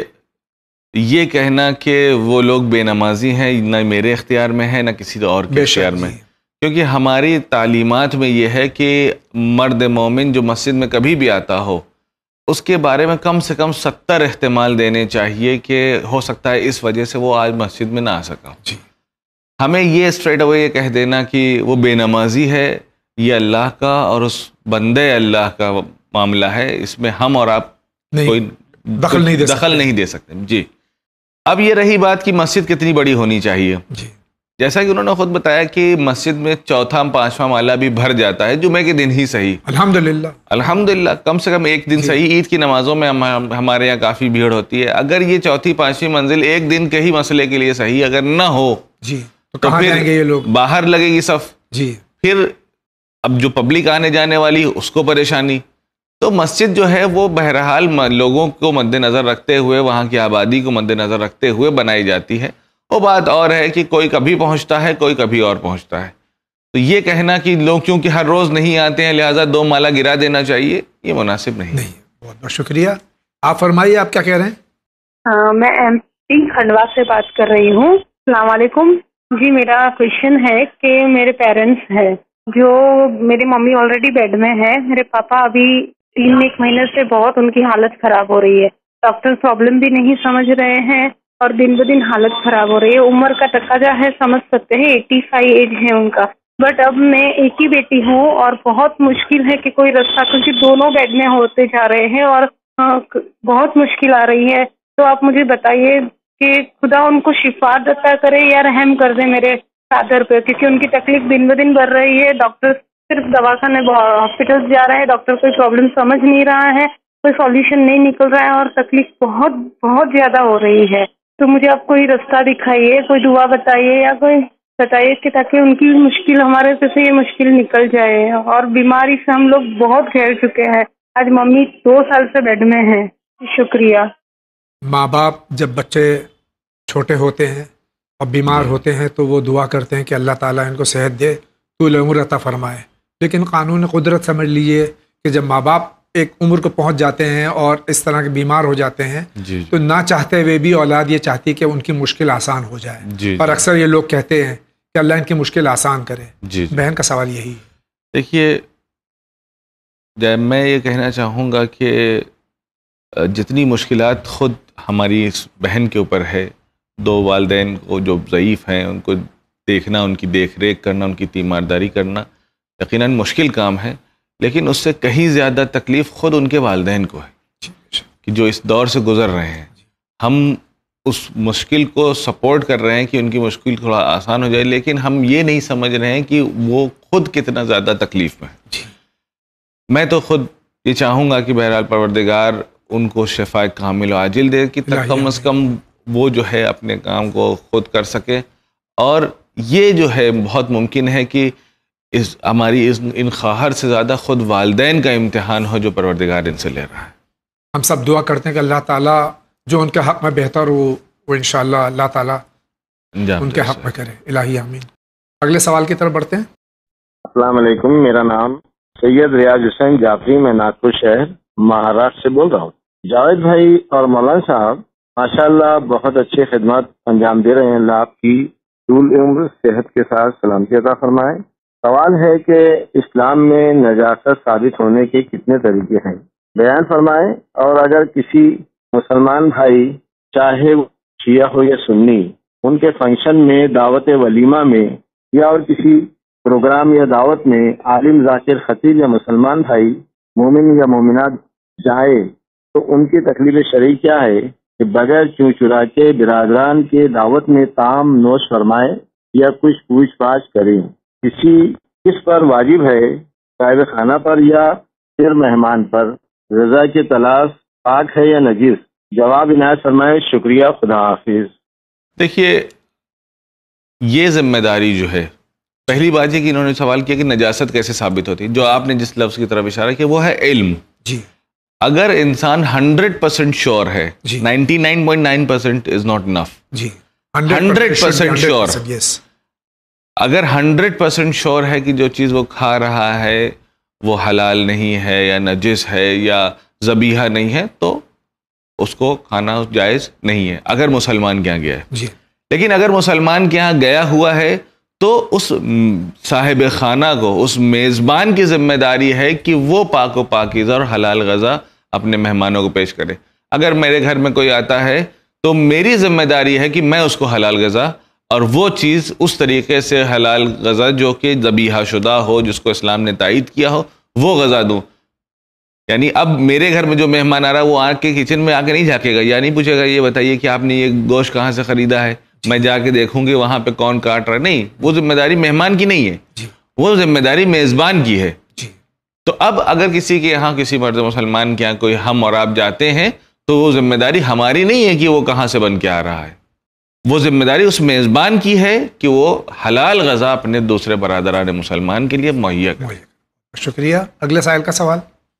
[SPEAKER 2] یہ کہنا کہ وہ لوگ بے نمازی ہیں نہ میرے اختیار میں ہے نہ کسی اور کے اختیار میں، کیونکہ ہماری تعلیمات میں یہ ہے کہ مرد مومن جو مسجد میں کبھی بھی آتا ہو اس کے بارے میں کم سے کم ستر احتمال دینے چاہیے کہ ہو سکتا ہے اس وجہ سے وہ آج مسجد میں نہ آ سکا۔
[SPEAKER 1] جی،
[SPEAKER 2] ہمیں یہ اسٹریٹ اوے یہ کہہ دینا کہ وہ بے نمازی ہے، یہ اللہ کا اور اس بندے اللہ کا معاملہ ہے، اس میں ہم اور آپ کوئی
[SPEAKER 1] دخل نہیں دے
[SPEAKER 2] دخل نہیں دے سکتے۔ جی، اب یہ رہی بات کہ مسجد کتنی بڑی ہونی چاہیے۔
[SPEAKER 1] جی،
[SPEAKER 2] جیسا کہ انہوں نے خود بتایا کہ مسجد میں چوتھا پانچواں مالا بھی بھر جاتا ہے، جمعے کے دن ہی صحیح،
[SPEAKER 1] الحمدللہ
[SPEAKER 2] الحمدللہ کم سے کم ایک دن صحیح، عید کی نمازوں میں ہمارے یہاں کافی بھیڑ ہوتی ہے۔ اگر یہ چوتھی پانچویں منزل ایک دن کے ہی مسئلے کے لیے صحیح اگر نہ ہو
[SPEAKER 1] جی تو کہاں جائیں گے یہ لوگ؟
[SPEAKER 2] باہر لگے گی صف،
[SPEAKER 1] جی،
[SPEAKER 2] پھر اب جو پبلک آنے جانے والی اس کو پریشانی۔ تو مسجد جو ہے وہ بہرحال لوگوں کو مد نظر رکھتے ہوئے، وہاں کی آبادی کو مد نظر رکھتے ہوئے بنائی جاتی ہے۔ وہ بات اور ہے کہ کوئی کبھی پہنچتا ہے، کوئی کبھی اور پہنچتا ہے، تو یہ کہنا کہ لوگ کیونکہ ہر روز نہیں آتے ہیں لہٰذا دو مالا گرا دینا چاہیے، یہ مناسب نہیں
[SPEAKER 1] نہیں۔ بہت بہت شکریہ۔ آپ فرمائیے، آپ کیا کہہ رہے ہیں؟
[SPEAKER 9] میں ایم پی کھنڈوا سے بات کر رہی ہوں۔ السلام علیکم جی، میرا کوشچن ہے کہ میرے پیرنٹس ہیں جو، میری ممی آلریڈی بیڈ میں ہے، میرے پاپا ابھی تین ایک مہینے سے بہت ان کی حالت خراب ہو رہی ہے، ڈاکٹر پرابلم بھی نہیں سمجھ رہے ہیں اور دن بدن حالت خراب ہو رہی ہے۔ عمر کا تقاضا ہے، سمجھ سکتے ہیں، ایٹی فائیو ایج ہے ان کا، بٹ اب میں ایک ہی بیٹی ہوں اور بہت مشکل ہے کہ کوئی رستہ، کیونکہ دونوں بیڈ میں ہوتے جا رہے ہیں اور بہت مشکل آ رہی ہے۔ تو آپ مجھے بتائیے کہ خدا ان کو شفا عطا کرے یا رحم کر دے میرے فادر پہ، کیونکہ ان کی تکلیف دن بدن بڑھ رہی ہے۔ ڈاکٹر صرف دواخانے ہاسپٹل جا رہے ہیں، ڈاکٹر کوئی پرابلم سمجھ نہیں رہا ہے، کوئی سولوشن نہیں نکل رہا ہے اور تکلیف بہت بہت زیادہ ہو رہی ہے۔ تو مجھے آپ کوئی رستہ دکھائیے، کوئی دعا بتائیے یا کوئی بتائیے کہ تاکہ ان کی مشکل ہمارے سے یہ مشکل نکل جائے۔ اور بیماری سے ہم لوگ بہت گھیر چکے ہیں، آج ممی دو سال سے بیڈ میں ہیں۔ شکریہ۔
[SPEAKER 1] ماں باپ جب بچے چھوٹے ہوتے ہیں اور بیمار ہوتے ہیں تو وہ دعا کرتے ہیں کہ اللہ تعالیٰ ان کو صحت دے، طول عمر عطا فرمائے، لیکن قانون قدرت سمجھ لیجیے کہ جب ماں باپ ایک عمر کو پہنچ جاتے ہیں اور اس طرح کے بیمار ہو جاتے ہیں
[SPEAKER 2] جی
[SPEAKER 1] تو نہ چاہتے ہوئے بھی اولاد یہ چاہتی ہے کہ ان کی مشکل آسان ہو جائے،
[SPEAKER 2] جی
[SPEAKER 1] اور اکثر یہ لوگ کہتے ہیں کہ اللہ ان کی مشکل آسان کرے۔
[SPEAKER 2] جی
[SPEAKER 1] بہن کا سوال یہی ہے۔
[SPEAKER 2] دیکھیے، جب میں یہ کہنا چاہوں گا کہ جتنی مشکلات خود ہماری اس بہن کے اوپر ہے، دو والدین کو جو ضعیف ہیں ان کو دیکھنا، ان کی دیکھ ریکھ کرنا، ان کی تیمارداری کرنا یقیناً مشکل کام ہے، لیکن اس سے کہیں زیادہ تکلیف خود ان کے والدین کو ہے کہ جو اس دور سے گزر رہے ہیں۔ ہم اس مشکل کو سپورٹ کر رہے ہیں کہ ان کی مشکل تھوڑا آسان ہو جائے، لیکن ہم یہ نہیں سمجھ رہے ہیں کہ وہ خود کتنا زیادہ تکلیف میں ہے۔ میں تو خود یہ چاہوں گا کہ بہرحال پروردگار ان کو شفا کامل و عاجل دے کہ کم از کم وہ جو ہے اپنے کام کو خود کر سکے، اور یہ جو ہے بہت ممکن ہے کہ اس ہماری اس ان خواہر سے زیادہ خود والدین کا امتحان ہو جو پروردگار ان سے لے رہا ہے۔
[SPEAKER 1] ہم سب دعا کرتے ہیں کہ اللہ تعالیٰ جو ان کے حق میں بہتر ہو وہ انشاءاللہ اللہ تعالیٰ ان کے حق میں کرے. الہی آمین. اگلے سوال کی طرف بڑھتے ہیں.
[SPEAKER 10] السلام علیکم، میرا نام سید ریاض حسین جعفری، میں ناگپور شہر مہاراشٹر سے بول رہا ہوں. جاوید بھائی اور مولانا صاحب ماشاءاللہ بہت اچھی خدمات انجام دے رہے ہیں. اللہ آپ کی طول عمر صحت کے ساتھ سلامتی عطا فرمائے. سوال ہے کہ اسلام میں نجاست ثابت ہونے کے کتنے طریقے ہیں، بیان فرمائیں. اور اگر کسی مسلمان بھائی چاہے شیعہ ہو یا سنی، ان کے فنکشن میں، دعوت ولیمہ میں یا اور کسی پروگرام یا دعوت میں عالم ذاکر خطیب یا مسلمان بھائی مومن یا مومنات جائے تو ان کی تکلیف شرعی کیا ہے کہ بغیر چوں چرا کے برادران کے دعوت میں طعام نوش فرمائے یا کچھ پوچھ پاچھ کریں؟ کسی کس پر واجب ہے، صاحب خانہ پر یا پھر مہمان پر؟ رضا کی تلاش پاک ہے یا نجس؟ جواب عنایت فرمائے. شکریہ، خدا حافظ.
[SPEAKER 2] دیکھیے، یہ ذمہ داری جو ہے، پہلی بات یہ کہ انہوں نے سوال کیا کہ نجاست کیسے ثابت ہوتی ہے. جو آپ نے جس لفظ کی طرف اشارہ کیا وہ ہے علم.
[SPEAKER 1] جی.
[SPEAKER 2] اگر انسان ہنڈریڈ پرسینٹ شیور ہے، ninety nine point nine percent is not enough.
[SPEAKER 1] جی.
[SPEAKER 2] Hundred percent sure. اگر ہنڈریڈ پرسینٹ شیور ہے کہ جو چیز وہ کھا رہا ہے وہ حلال نہیں ہے یا نجس ہے یا ذبیحہ نہیں ہے تو اس کو کھانا جائز نہیں ہے اگر مسلمان کے یہاں گیا ہے.
[SPEAKER 1] جی.
[SPEAKER 2] لیکن اگر مسلمان کے یہاں گیا ہوا ہے تو اس صاحب خانہ کو، اس میزبان کی ذمہ داری ہے کہ وہ پاک و پاکیزہ اور حلال غذا اپنے مہمانوں کو پیش کرے. اگر میرے گھر میں کوئی آتا ہے تو میری ذمہ داری ہے کہ میں اس کو حلال غذا اور وہ چیز اس طریقے سے حلال غذا جو کہ ذبیحہ شدہ ہو، جس کو اسلام نے تائید کیا ہو، وہ غذا دوں. یعنی اب میرے گھر میں جو مہمان آ رہا ہے وہ آ کے کچن میں آ کے نہیں جھانکے گا یا نہیں پوچھے گا یہ بتائیے کہ آپ نے یہ گوشت کہاں سے خریدا ہے، میں جا کے دیکھوں گی وہاں پہ کون کاٹ رہا ہے. نہیں، وہ ذمہ داری مہمان کی نہیں ہے.
[SPEAKER 1] جی.
[SPEAKER 2] وہ ذمہ داری میزبان کی ہے.
[SPEAKER 1] جی.
[SPEAKER 2] تو اب اگر کسی کے یہاں کسی مرد مسلمان کے یہاں کوئی ہم اور آپ جاتے ہیں تو وہ ذمہ داری ہماری نہیں ہے کہ وہ کہاں سے بن کے آ رہا ہے. وہ ذمہ داری اس میزبان کی ہے کہ وہ حلال غذا اپنے دوسرے برادران مسلمان کے لیے مہیا کرے.
[SPEAKER 1] شکریہ. اگلے سائل کا سوال.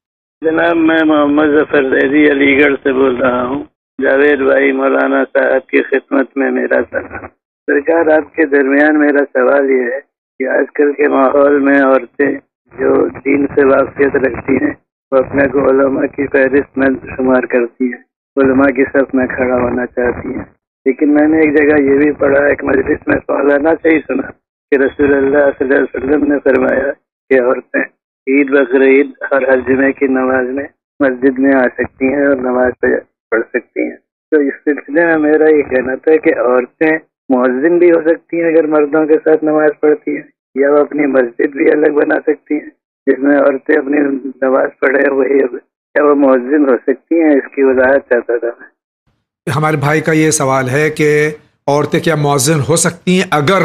[SPEAKER 11] جناب، میں محمد ظفر زیدی علی گڑھ سے بول رہا ہوں. جاوید بھائی، مولانا صاحب کی خدمت میں میرا سلام. سرکار، آپ کے درمیان میرا سوال یہ ہے کہ آج کل کے ماحول میں عورتیں جو دین سے واقفیت رکھتی ہیں وہ اپنے کو علماء کی فہرست میں شمار کرتی ہیں، علماء کی صف میں کھڑا ہونا چاہتی ہیں. لیکن میں نے ایک جگہ یہ بھی پڑھا، ایک مجلس میں سوالانہ صحیح سنا کہ رسول اللہ صلی اللہ علیہ وسلم نے فرمایا کہ عورتیں عید بقرعید اور ہر جمعے کی نماز میں مسجد میں آ سکتی ہیں اور نماز پڑھ سکتی ہیں. تو اس سلسلے میں میرا یہ کہنا تھا کہ عورتیں مؤذن بھی ہو سکتی ہیں اگر مردوں کے ساتھ نماز پڑھتی ہیں، یا وہ اپنی مسجد بھی الگ بنا سکتی ہیں جس میں عورتیں اپنی نماز پڑھیں، وہی یا وہ مؤذن ہو سکتی ہیں. اس کی وضاحت چاہتا تھا میں.
[SPEAKER 1] ہمارے بھائی کا یہ سوال ہے کہ عورتیں کیا مؤذن ہو سکتی ہیں اگر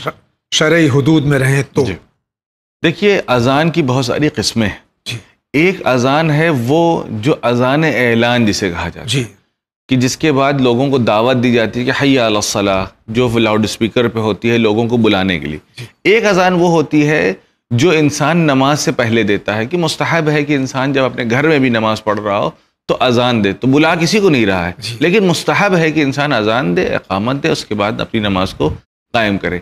[SPEAKER 1] شرعی حدود میں رہیں تو؟
[SPEAKER 2] جی. دیکھیے، اذان کی بہت ساری قسمیں ہیں.
[SPEAKER 1] جی.
[SPEAKER 2] ایک اذان ہے وہ جو اذان اعلان جسے کہا جاتا ہے.
[SPEAKER 1] جی.
[SPEAKER 2] کہ جس کے بعد لوگوں کو دعوت دی جاتی ہے کہ حی علی الصلاۃ، جو لاؤڈ اسپیکر پہ ہوتی ہے لوگوں کو بلانے کے لیے.
[SPEAKER 1] جی.
[SPEAKER 2] ایک اذان وہ ہوتی ہے جو انسان نماز سے پہلے دیتا ہے، کہ مستحب ہے کہ انسان جب اپنے گھر میں بھی نماز پڑھ رہا ہو تو اذان دے. تو بلا کسی کو نہیں رہا ہے.
[SPEAKER 1] جی.
[SPEAKER 2] لیکن مستحب ہے کہ انسان اذان دے، اقامت دے، اس کے بعد اپنی نماز کو قائم کرے.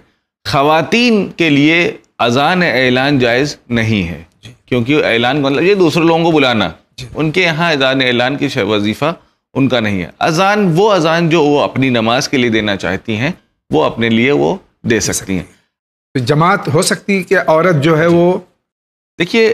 [SPEAKER 2] خواتین کے لیے اذان اعلان جائز نہیں ہے.
[SPEAKER 1] جی.
[SPEAKER 2] کیونکہ اعلان کا مطلب یہ دوسرے لوگوں کو بلانا.
[SPEAKER 1] جی.
[SPEAKER 2] ان کے یہاں اذان اعلان کی وظیفہ ان کا نہیں ہے. اذان وہ اذان جو وہ اپنی نماز کے لیے دینا چاہتی ہیں وہ اپنے لیے وہ دے سکتی ہیں.
[SPEAKER 1] جماعت ہو سکتی کہ عورت جو ہے وہ،
[SPEAKER 2] دیکھیے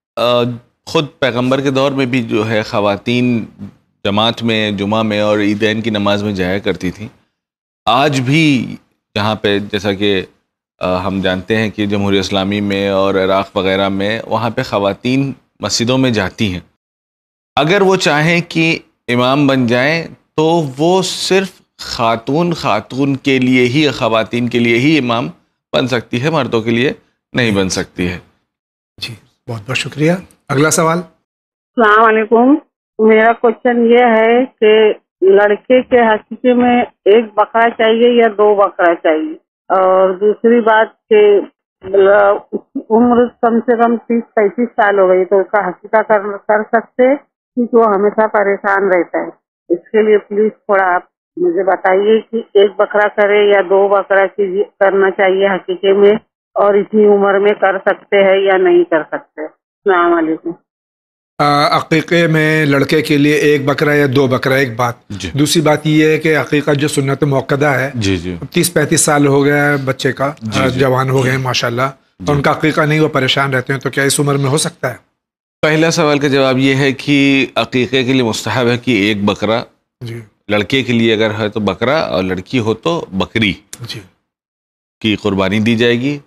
[SPEAKER 2] خود پیغمبر کے دور میں بھی جو ہے خواتین جماعت میں جمعہ میں اور عیدین کی نماز میں جایا کرتی تھیں. آج بھی جہاں پہ جیسا کہ ہم جانتے ہیں کہ جمہوریہ اسلامی میں اور عراق وغیرہ میں وہاں پہ خواتین مسجدوں میں جاتی ہیں. اگر وہ چاہیں کہ امام بن جائیں تو وہ صرف خاتون خاتون کے لیے ہی، خواتین کے لیے ہی امام بن سکتی ہے، مردوں کے لیے نہیں بن سکتی ہے.
[SPEAKER 1] جی بہت بہت شکریہ. اگلا سوال.
[SPEAKER 12] السلام علیکم. میرا کوشچن یہ ہے کہ لڑکے کے حقیقے میں ایک بکرا چاہیے یا دو بکرا چاہیے؟ اور دوسری بات کہ عمر کم سے کم تیس پینتیس سال ہو گئی تو اس کا حقیقہ کر کر سکتے क्योंकि वो हमेशा परेशान रहता है। इसके लिए प्लीज थोड़ा आप मुझे बताइए कि एक बकरा करे या दो बकरा की करना चाहिए हकीके में, और इतनी उम्र में कर सकते हैं या नहीं कर सकते। अस्सलाम वालेकुम।
[SPEAKER 1] अकीक़े में लड़के के लिए एक बकरा या दो बकरा, एक बात। दूसरी बात ये है कि अकीक़ा जो सुन्नत मुअक्कदा है, जी जी तीस पैंतीस साल हो गया है बच्चे का, जवान हो गए हैं माशाल्लाह, तो उनका अकीक़ा नहीं, वो परेशान रहते हैं, तो क्या इस उम्र में हो सकता है?
[SPEAKER 2] पहला सवाल का जवाब ये है कि अकीक़े के लिए मुस्तहब है कि एक बकरा, जी लड़के के लिए अगर है तो बकरा, और लड़की हो तो बकरी जी की कुर्बानी दी जाएगी।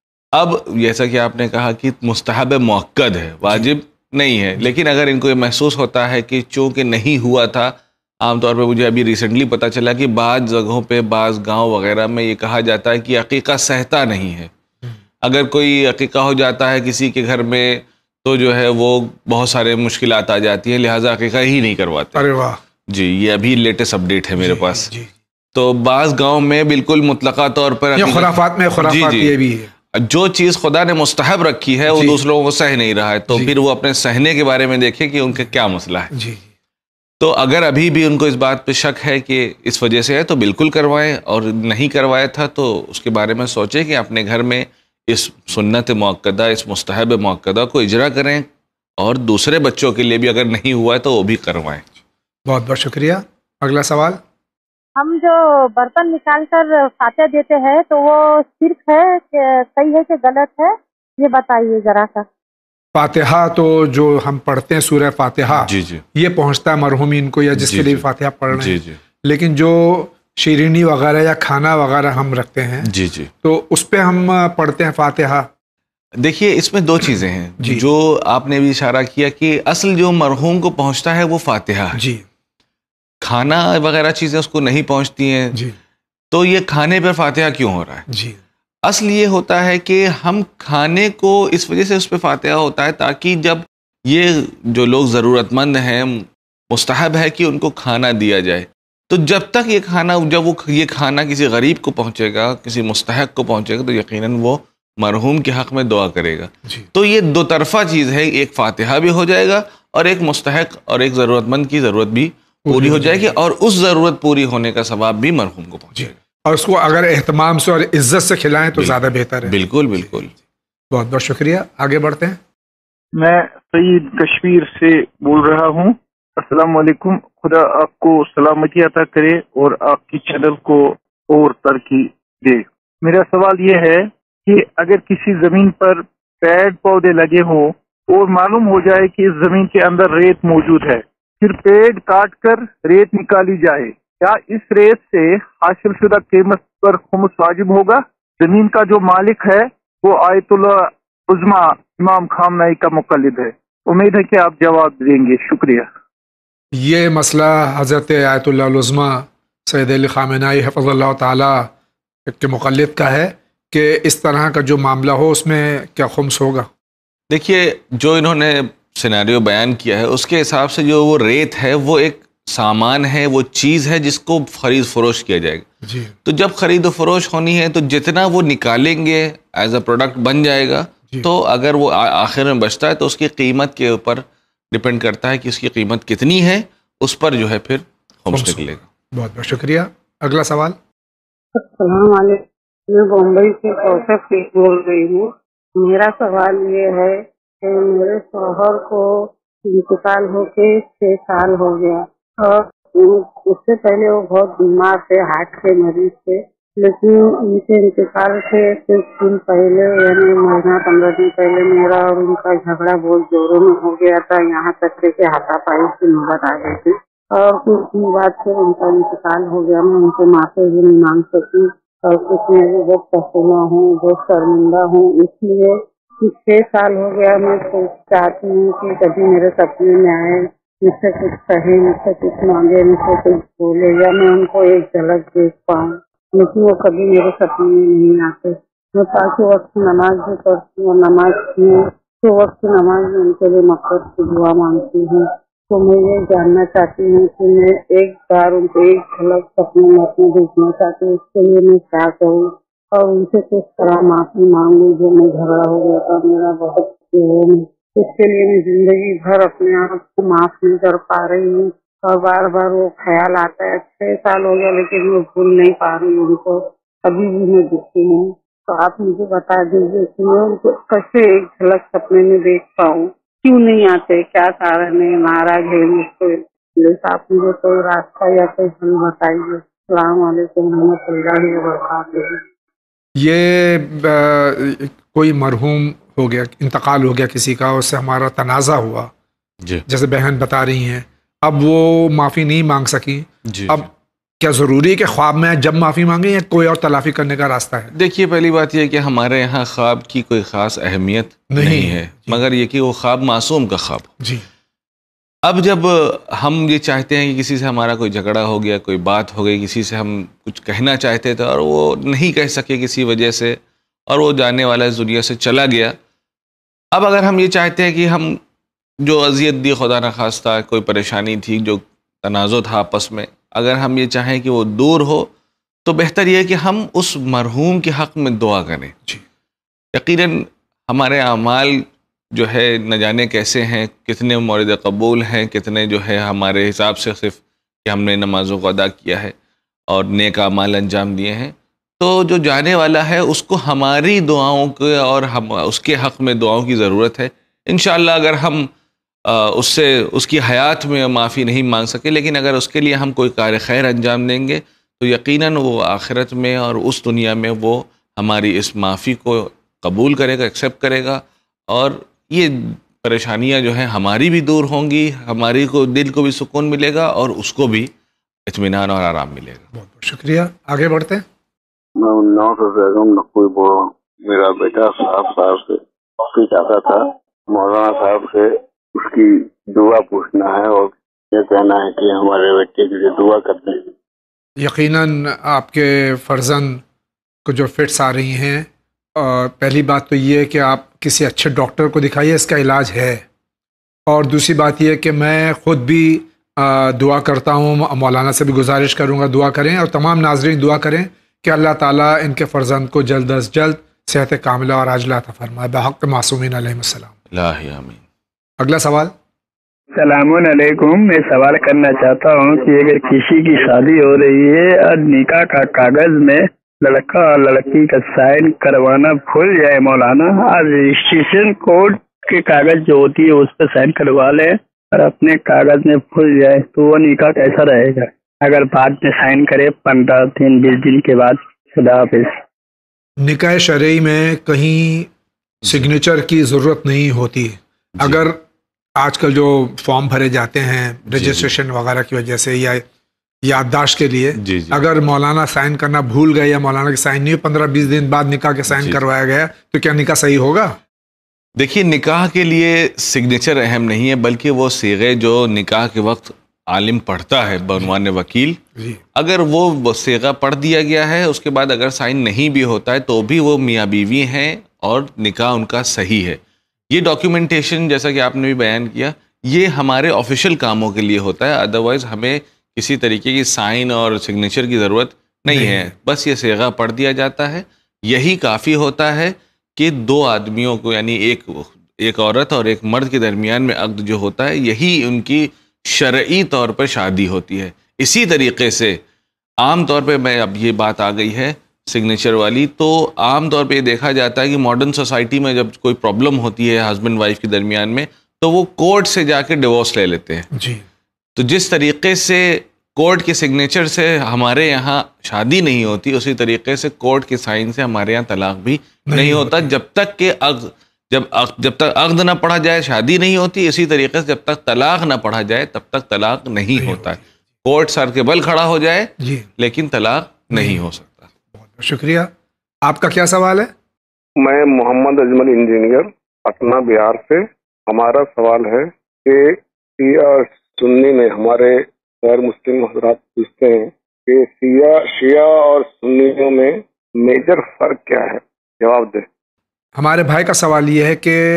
[SPEAKER 2] अब जैसा कि आपने कहा कि मुस्तहब मुअक्कद है, वाजिब नहीं है, लेकिन अगर इनको ये महसूस होता है कि चूँकि नहीं हुआ था, आमतौर पे मुझे अभी रिसेंटली पता चला कि बाज़ जगहों पे, बाज़ गांव वगैरह में ये कहा जाता है कि अकीक़ा सहता नहीं है। अगर कोई अकीक़ा हो जाता है किसी के घर में तो जो है वो बहुत सारे मुश्किलात आ जाती हैं, लिहाजा अकीक़ा ही नहीं करवाते।
[SPEAKER 1] अरे वाह
[SPEAKER 2] जी, ये अभी लेटेस्ट अपडेट है मेरे पास। जी, तो बाज़ गाँव में बिल्कुल मुतलका तौर पर
[SPEAKER 1] खुराफात में खुराफात ये भी है,
[SPEAKER 2] जो चीज़ खुदा ने मुस्तहब रखी है वो दूसरों को सह नहीं रहा है, तो फिर वो अपने सहने के बारे में देखें कि उनका क्या मसला है। जी। तो अगर अभी भी उनको इस बात पे शक है कि इस वजह से है तो बिल्कुल करवाएं, और नहीं करवाया था तो उसके बारे में सोचें कि अपने घर में इस सुन्नत मुअक्कदा, इस मुस्तहब मुअक्कदा को इजरा करें, और दूसरे बच्चों के लिए भी अगर नहीं हुआ है तो वो भी करवाएं।
[SPEAKER 1] बहुत बहुत शुक्रिया। अगला सवाल।
[SPEAKER 13] हम जो बर्तन निकाल कर फातिहा देते हैं तो वो शिर्क है कि सही है कि गलत है, ये बताइए जरा सा।
[SPEAKER 1] फातिहा तो जो हम पढ़ते हैं सूरह फातिहा,
[SPEAKER 2] जी जी
[SPEAKER 1] ये पहुंचता है मरहूमीन को या जिसके लिए फातिहा पढ़ रहे हैं,
[SPEAKER 2] जी जी।
[SPEAKER 1] लेकिन जो शीरीनी वगैरह या खाना वगैरह हम रखते हैं,
[SPEAKER 2] जी जी,
[SPEAKER 1] तो उस पे हम पढ़ते हैं फातिहा।
[SPEAKER 2] देखिए इसमें दो चीज़ें हैं, जो आपने भी इशारा किया कि असल जो मरहूम को पहुंचता है वो फातिहा है,
[SPEAKER 1] जी
[SPEAKER 2] खाना वगैरह चीज़ें उसको नहीं पहुंचती हैं, जी तो ये खाने पर फातिहा क्यों हो रहा है?
[SPEAKER 1] जी
[SPEAKER 2] असल ये होता है कि हम खाने को इस वजह से उस पर फातिहा होता है ताकि जब ये जो लोग ज़रूरतमंद हैं, मुस्तहब है कि उनको खाना दिया जाए, तो जब तक ये खाना, जब वो ये खाना किसी गरीब को पहुंचेगा, किसी मुस्तहक को पहुंचेगा, तो यकीनन वो मरहूम के हक़ में दुआ करेगा। तो ये दो तरफा चीज़ है, एक फातिहा भी हो जाएगा और एक मुस्तहक और एक ज़रूरतमंद की ज़रूरत भी पूरी हो जाएगी, और उस ज़रूरत पूरी होने का सवाब भी मरहूम को पहुंचेगा।
[SPEAKER 1] और उसको अगर एहतमाम से और इज्जत से खिलाएं तो ज़्यादा बेहतर है।
[SPEAKER 2] बिल्कुल बिल्कुल।
[SPEAKER 1] बहुत बहुत शुक्रिया। आगे बढ़ते हैं।
[SPEAKER 14] मैं सईद कश्मीर से बोल रहा हूँ। अस्सलाम वालेकुम। खुदा आपको सलामती अता करे और आपकी चैनल को और तरक्की दे। मेरा सवाल ये है कि अगर किसी जमीन पर पेड़ पौधे लगे हों और मालूम हो जाए कि इस जमीन के अंदर रेत मौजूद है, फिर पेड़ काट कर रेत निकाली जाए, क्या इस रेत से हासिल शुदा कीमत पर खुम्स वाजिब होगा? जमीन का जो मालिक है वो आयतुल्ला उज़्मा इमाम खामनाई का मुक़ल्लिद है। उम्मीद है कि आप जवाब देंगे। शुक्रिया।
[SPEAKER 1] ये मसला हज़रत आयतुल्ला उज़्मा सैयद अली खामनाई हफ़ज़ल्लाहु ताला के मुक़ल्लिद का है कि इस तरह का जो मामला हो उसमें क्या खुम्स होगा?
[SPEAKER 2] देखिए, जो इन्होंने सिनेरियो बयान किया है उसके हिसाब से जो वो रेत है वो एक सामान है, वो चीज़ है जिसको खरीद फरोश किया जाएगा।
[SPEAKER 1] जी।
[SPEAKER 2] तो जब खरीद फरोश होनी है तो जितना वो निकालेंगे एज अ प्रोडक्ट बन जाएगा, तो अगर वो आखिर में बचता है तो उसकी कीमत के ऊपर डिपेंड करता है कि उसकी कीमत कितनी है, उस पर जो है फिर खुम्स निकलेगा।
[SPEAKER 1] बहुत बहुत शुक्रिया। अगला सवाल।
[SPEAKER 12] अस्सलाम वालेकुम, मैं बम्बई से कौशक से बोल रही हूँ। मेरा सवाल ये है कि मेरे शौहर को इंतकाल होके छह साल हो गया, और उससे पहले वो बहुत बीमार थे, हार्ट के मरीज थे, लेकिन उनके इंतकाल से कुछ दिन पहले, यानी महीना पंद्रह दिन पहले, मेरा और उनका झगड़ा बहुत जोरों में हो गया था, यहाँ तक के हाथापाई की नौबत आ गई थी, और कुछ दिन बाद फिर उनका इंतकाल हो गया। मैं उनको माफी भी नहीं मांग सकी, और कुछ मैं भी बहुत पसीना हूँ, बहुत शर्मिंदा हूँ, इसलिए छह साल हो गया। मैं तो चाहती हूँ कि कभी मेरे सपने में आए, मुझसे कुछ कहे, मुझसे कुछ मांगे, मुझसे कुछ बोले, या मैं उनको एक झलक देख पाऊँ, लेकिन वो कभी मेरे सपने में नहीं आते। मैं पाँच वक्त नमाज भी पढ़ती हूँ, नमाज में तो वक्त नमाज में उनके लिए मक़सद की दुआ मांगती हूँ। तो मैं ये जानना चाहती हूँ कि मैं एक बार उनको एक झलक सपने में अपने देखना चाहती हूँ, उसके लिए मैं क्या करूँ और उनसे किस तरह माफी मांगू जो मैं झगड़ा हो गया था मेरा बहुत उसके लिए मैं जिंदगी भर अपने आप को माफ नहीं कर पा रही हूँ और बार बार वो ख्याल आता है। छह साल हो गया लेकिन मैं भूल नहीं पा रही हूँ उनको, अभी भी मैं दुखी हूँ। तो आप मुझे बता दीजिए कि मैं उनको कैसे एक झलक सपने में देख पाऊँ, क्यों नहीं आते, क्या कारण है, नाराज है मुझसे। प्लीज आप मुझे कोई रास्ता या कोई हल बताइए। अस्सलाम वालेकुम रहमतुल्लाहि व बरकातुहू।
[SPEAKER 1] ये आ, कोई मरहूम हो गया, इंतकाल हो गया किसी का, उससे हमारा तनाज़ा हुआ
[SPEAKER 2] जी,
[SPEAKER 1] जैसे बहन बता रही हैं, अब वो माफ़ी नहीं मांग सकी
[SPEAKER 2] जी,
[SPEAKER 1] अब क्या ज़रूरी है कि ख्वाब में जब माफ़ी मांगे या कोई और तलाफ़ी करने का रास्ता है?
[SPEAKER 2] देखिए पहली बात यह है कि हमारे यहाँ ख्वाब की कोई ख़ास अहमियत नहीं, नहीं है, मगर ये कि वो ख्वाब मासूम का ख्वाब
[SPEAKER 1] जी।
[SPEAKER 2] अब जब हम ये चाहते हैं कि किसी से हमारा कोई झगड़ा हो गया, कोई बात हो गई, किसी से हम कुछ कहना चाहते थे और वो नहीं कह सके किसी वजह से, और वो जाने वाला इस दुनिया से चला गया। अब अगर हम ये चाहते हैं कि हम जो अजियत दी, खुदा न खास्ता कोई परेशानी थी, जो तनाज़ो था आपस में, अगर हम ये चाहें कि वो दूर हो, तो बेहतर ये है कि हम उस मरहूम के हक़ में दुआ करें। यकीनन हमारे अमाल जो है न जाने कैसे हैं, कितने मौरिद कबूल हैं, कितने जो है हमारे हिसाब से सिर्फ कि हमने नमाज़ों को अदा किया है और नेक अमाल अंजाम दिए हैं। तो जो जाने वाला है उसको हमारी दुआओं के और हम उसके हक़ में दुआओं की ज़रूरत है। इंशाअल्लाह अगर हम आ, उससे उसकी हयात में माफ़ी नहीं मांग सके, लेकिन अगर उसके लिए हम कोई कार खैर अंजाम देंगे तो यकीनन वो आखिरत में और उस दुनिया में वो हमारी इस माफ़ी को कबूल करेगा, एक्सेप्ट करेगा, और ये परेशानियां जो हैं हमारी भी दूर होंगी, हमारी को दिल को भी सुकून मिलेगा और उसको भी इत्मीनान और आराम मिलेगा।
[SPEAKER 1] बहुत बहुत शुक्रिया। आगे बढ़ते हैं।
[SPEAKER 5] मैं उन्नाव से बेगम नकवी बोल रहा हूँ। मेरा बेटा साहब साहब से माफी चाहता था, मौलाना साहब से उसकी दुआ पूछना है और ये कहना है कि हमारे बच्चे के लिए दुआ करते हैं।
[SPEAKER 1] यकीनन आपके फर्जंद को जो फिट्स आ रही हैं, और पहली बात तो ये है कि आप किसी अच्छे डॉक्टर को दिखाइए, इसका इलाज है। और दूसरी बात ये है कि मैं ख़ुद भी आ, दुआ करता हूँ, मौलाना से भी गुजारिश करूँगा दुआ करें, और तमाम नाज़रीन दुआ करें कि अल्लाह ताला इनके फर्जंद को जल्द अज जल्द सेहत कामिला और आजिला अता फरमाए बहक़ मासूमीन अलैहिस्सलाम।
[SPEAKER 2] आमीन।
[SPEAKER 1] अगला सवाल।
[SPEAKER 15] सलामुन अलैकुम। मैं सवाल करना चाहता हूँ कि अगर किसी की शादी हो रही है और निकाह का कागज में लड़का और लड़की का साइन करवाना भूल जाए मौलाना, और रजिस्ट्रेशन कोर्ट के कागज जो होती है उस पर साइन करवा ले और अपने कागज में भूल जाए, तो वो निकाह कैसा रहेगा अगर बाद में साइन करे पंद्रह दिन बीस दिन के बाद? खुदा हाफिज।
[SPEAKER 1] निकाह शरई में कहीं सिग्नेचर की ज़रूरत नहीं होती। अगर आजकल जो फॉर्म भरे जाते हैं रजिस्ट्रेशन वगैरह की वजह से या याददाश्त के लिए,
[SPEAKER 2] जी जी।
[SPEAKER 1] अगर मौलाना साइन करना भूल गए या मौलाना की साइन नहीं, पंद्रह बीस दिन बाद निकाह के साइन करवाया गया, तो क्या निकाह सही होगा?
[SPEAKER 2] देखिए, निकाह के लिए सिग्नेचर अहम नहीं है, बल्कि वो सीगे जो निकाह के वक्त आलिम पढ़ता है बनवाने वकील, अगर वो सीगा पढ़ दिया गया है, उसके बाद अगर साइन नहीं भी होता है तो भी वो मियाँ बीवी हैं और निकाह उनका सही है। ये डॉक्यूमेंटेशन जैसा कि आपने भी बयान किया, ये हमारे ऑफिशियल कामों के लिए होता है, अदरवाइज हमें किसी तरीके की साइन और सिग्नेचर की ज़रूरत नहीं, नहीं है। बस ये सीगा पढ़ दिया जाता है, यही काफ़ी होता है कि दो आदमियों को, यानी एक एक औरत और एक मर्द के दरमियान में अक्द जो होता है, यही उनकी शरई तौर पर शादी होती है। इसी तरीके से आम तौर पे, मैं अब ये बात आ गई है सिग्नेचर वाली, तो आम तौर पे देखा जाता है कि मॉडर्न सोसाइटी में जब कोई प्रॉब्लम होती है हस्बैंड वाइफ के दरमियान में, तो वो कोर्ट से जाके डिवोर्स ले लेते हैं
[SPEAKER 1] जी।
[SPEAKER 2] तो जिस तरीके से कोर्ट के सिग्नेचर से हमारे यहाँ शादी नहीं होती, उसी तरीके से कोर्ट के साइन से हमारे यहाँ तलाक भी नहीं, नहीं होता। जब तक के अक्द जब जब तक अक्द ना पढ़ा जाए शादी नहीं होती, इसी तरीके से जब तक तलाक ना पढ़ा जाए तब तक तलाक नहीं, नहीं होता है। कोर्ट सर के बल खड़ा हो जाए
[SPEAKER 1] जी,
[SPEAKER 2] लेकिन तलाक नहीं, नहीं हो सकता।
[SPEAKER 1] बहुत शुक्रिया। आपका क्या सवाल है?
[SPEAKER 16] मैं मोहम्मद अजमल इंजीनियर पटना बिहार से। हमारा सवाल है कि शिया और सुन्नी में, हमारे गैर मुस्लिम हजरात पूछते हैं कि शिया शिया और सुन्नियों में मेजर फर्क क्या है, जवाब दे।
[SPEAKER 1] हमारे भाई का सवाल ये है कि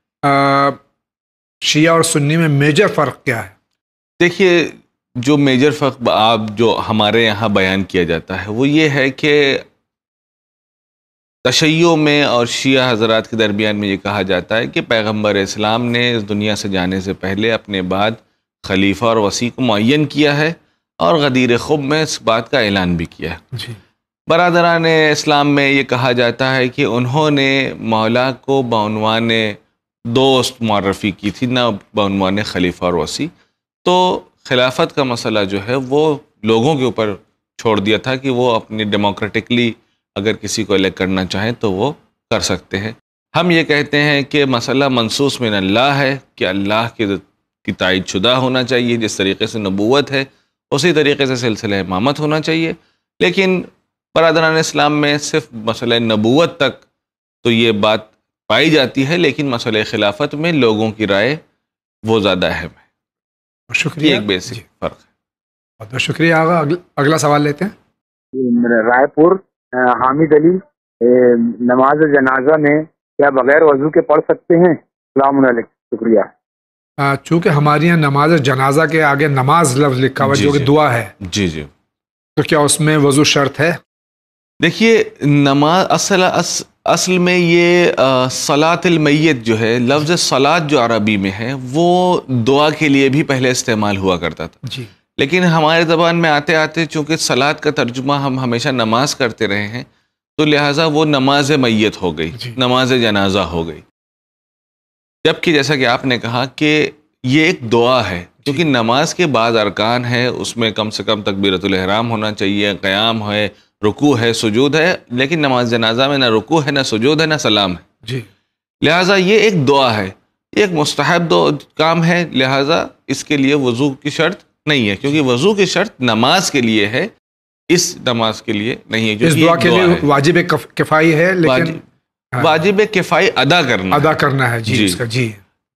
[SPEAKER 1] शिया और सुन्नी में मेजर फ़र्क क्या है?
[SPEAKER 2] देखिए, जो मेजर फ़र्क आप जो हमारे यहाँ बयान किया जाता है वो ये है कि تشیع میں اور شیعہ حضرات کے درمیان میں یہ کہا جاتا ہے کہ پیغمبر اسلام نے اس دنیا سے جانے سے پہلے اپنے بعد خلیفہ اور وصی کو معین کیا ہے اور غدیر خب میں اس بات کا اعلان بھی کیا ہے.
[SPEAKER 1] جی.
[SPEAKER 2] برادران اسلام میں یہ کہا جاتا ہے کہ انہوں نے مولا کو بعنوان دوست معرفی کی تھی، نہ بعنوان خلیفہ اور وصی. تو خلافت کا مسئلہ جو ہے وہ لوگوں کے اوپر چھوڑ دیا تھا کہ وہ اپنی ڈیموکریٹکلی اگر کسی کو الیکٹ کرنا چاہیں تو وہ کر سکتے ہیں. ہم یہ کہتے ہیں کہ مسئلہ منصوص من اللہ ہے کہ اللہ کی کی تائید شدہ ہونا چاہیے. جس طریقے سے نبوت ہے اسی طریقے سے سلسلہ امامت ہونا چاہیے. لیکن برادران اسلام میں صرف مسئلہ نبوت تک تو یہ بات پائی جاتی ہے، لیکن مسئلہ خلافت میں لوگوں کی رائے وہ زیادہ اہم ہے.
[SPEAKER 1] شکریہ.
[SPEAKER 2] ایک بیسک جی. فرق ہے.
[SPEAKER 1] بہت بہت شکریہ آغا. اگلا سوال لیتے ہیں.
[SPEAKER 17] رائے پور حامد علی، نماز جنازہ میں کیا بغیر وضو کے پڑھ سکتے ہیں؟ السلام علیکم. شکریہ.
[SPEAKER 1] چونکہ ہمارے یہاں نماز جنازہ کے آگے نماز لفظ لکھا ہوا جو کہ دعا ہے،
[SPEAKER 2] جی جی،
[SPEAKER 1] تو کیا اس میں وضو شرط ہے؟
[SPEAKER 2] دیکھیے نماز اصل اصل میں یہ صلاۃ المیت جو ہے، لفظ صلاۃ جو عربی میں ہے وہ دعا کے لیے بھی پہلے استعمال ہوا کرتا تھا.
[SPEAKER 1] جی.
[SPEAKER 2] لیکن ہمارے زبان میں آتے آتے چونکہ صلاۃ کا ترجمہ ہم ہمیشہ نماز کرتے رہے ہیں تو لہٰذا وہ نماز میت ہو گئی،
[SPEAKER 1] جی.
[SPEAKER 2] نماز جنازہ ہو گئی. جبکہ جیسا کہ آپ نے کہا کہ یہ ایک دعا ہے، کیونکہ نماز کے بعد ارکان ہے، اس میں کم سے کم تکبیرۃ الاحرام ہونا چاہیے، قیام ہے، رکوع ہے، سجود ہے. لیکن نماز جنازہ میں نہ رکوع ہے، نہ سجود ہے، نہ سلام ہے.
[SPEAKER 1] جی.
[SPEAKER 2] لہٰذا یہ ایک دعا ہے، ایک مستحب دو کام ہے. لہٰذا اس کے لیے وضو کی شرط نہیں ہے، کیونکہ وضو کی شرط نماز کے لیے ہے، اس نماز کے لیے نہیں ہے.
[SPEAKER 1] اس دعا کے لیے واجب کفائی ہے، لیکن
[SPEAKER 2] واجب کفائی ادا کرنا
[SPEAKER 1] ادا کرنا ہے. جی. اس کا جی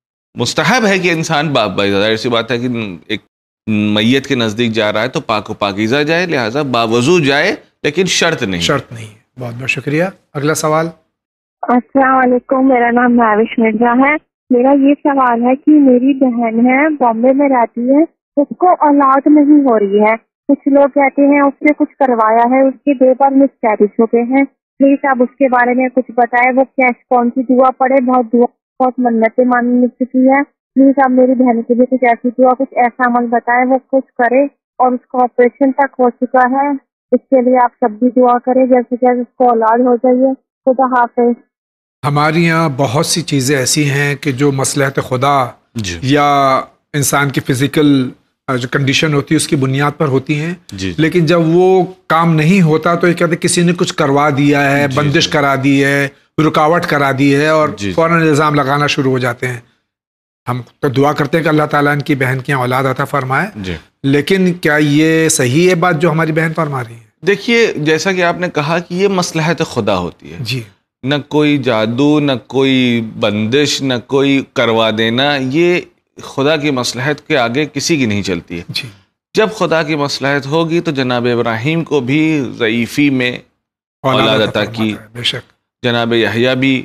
[SPEAKER 2] مستحب ہے کہ انسان ظاہر سی بات ہے کہ ایک میت کے نزدیک جا رہا ہے تو پاک و پاکیزہ جائے، لہٰذا باوضو جائے، لیکن شرط نہیں
[SPEAKER 1] شرط نہیں ہے. بہت بہت شکریہ. اگلا سوال.
[SPEAKER 18] السلام علیکم، میرا نام ناوش مرزا ہے. میرا یہ سوال ہے کہ میری بہن ہے، بامبے میں رہتی ہے، اس کو اولاد نہیں ہو رہی ہے. کچھ لوگ کہتے ہیں اس نے کچھ کروایا ہے، اس کے دو بار مس کیریج ہو گئے ہیں. پلیز آپ اس کے بارے میں کچھ بتائیں، وہ کیا کون سی دعا پڑھے؟ بہت دعا بہت منتیں ماننے چکی ہے. پلیز آپ میری بہن کے لیے کچھ ایسی دعا، کچھ ایسا عمل بتائیں وہ کچھ کرے. اور اس کو آپریشن تک ہو چکا ہے، اس کے لیے آپ سب بھی دعا کریں جیسے کہ اس کو اولاد ہو جائے. خدا حافظ.
[SPEAKER 1] ہمارے یہاں بہت سی چیزیں ایسی ہیں کہ جو مصلحت خدا
[SPEAKER 2] جی.
[SPEAKER 1] یا انسان کی فزیکل جو کنڈیشن ہوتی ہے اس کی بنیاد پر ہوتی ہیں.
[SPEAKER 2] جی.
[SPEAKER 1] لیکن جب وہ کام نہیں ہوتا تو یہ کہتے کسی نے کچھ کروا دیا ہے،
[SPEAKER 2] جی.
[SPEAKER 1] بندش کرا دی ہے، رکاوٹ کرا دی ہے، اور
[SPEAKER 2] جی.
[SPEAKER 1] فوراً الزام لگانا شروع ہو جاتے ہیں. ہم تو دعا کرتے ہیں کہ اللہ تعالیٰ ان کی بہن کی اولاد عطا فرمائے.
[SPEAKER 2] جی.
[SPEAKER 1] لیکن کیا یہ صحیح ہے بات جو ہماری بہن فرما رہی ہے؟
[SPEAKER 2] دیکھیے جیسا کہ آپ نے کہا کہ یہ مصلحت خدا ہوتی ہے.
[SPEAKER 1] جی.
[SPEAKER 2] نہ کوئی جادو، نہ کوئی بندش، نہ کوئی کروا دینا، یہ خدا کی مصلحت کے آگے کسی کی نہیں چلتی ہے.
[SPEAKER 1] جی.
[SPEAKER 2] جب خدا کی مصلحت ہوگی تو جناب ابراہیم کو بھی ضعیفی میں اولاد عطا کی.
[SPEAKER 1] بے شک.
[SPEAKER 2] جناب یحییٰ بھی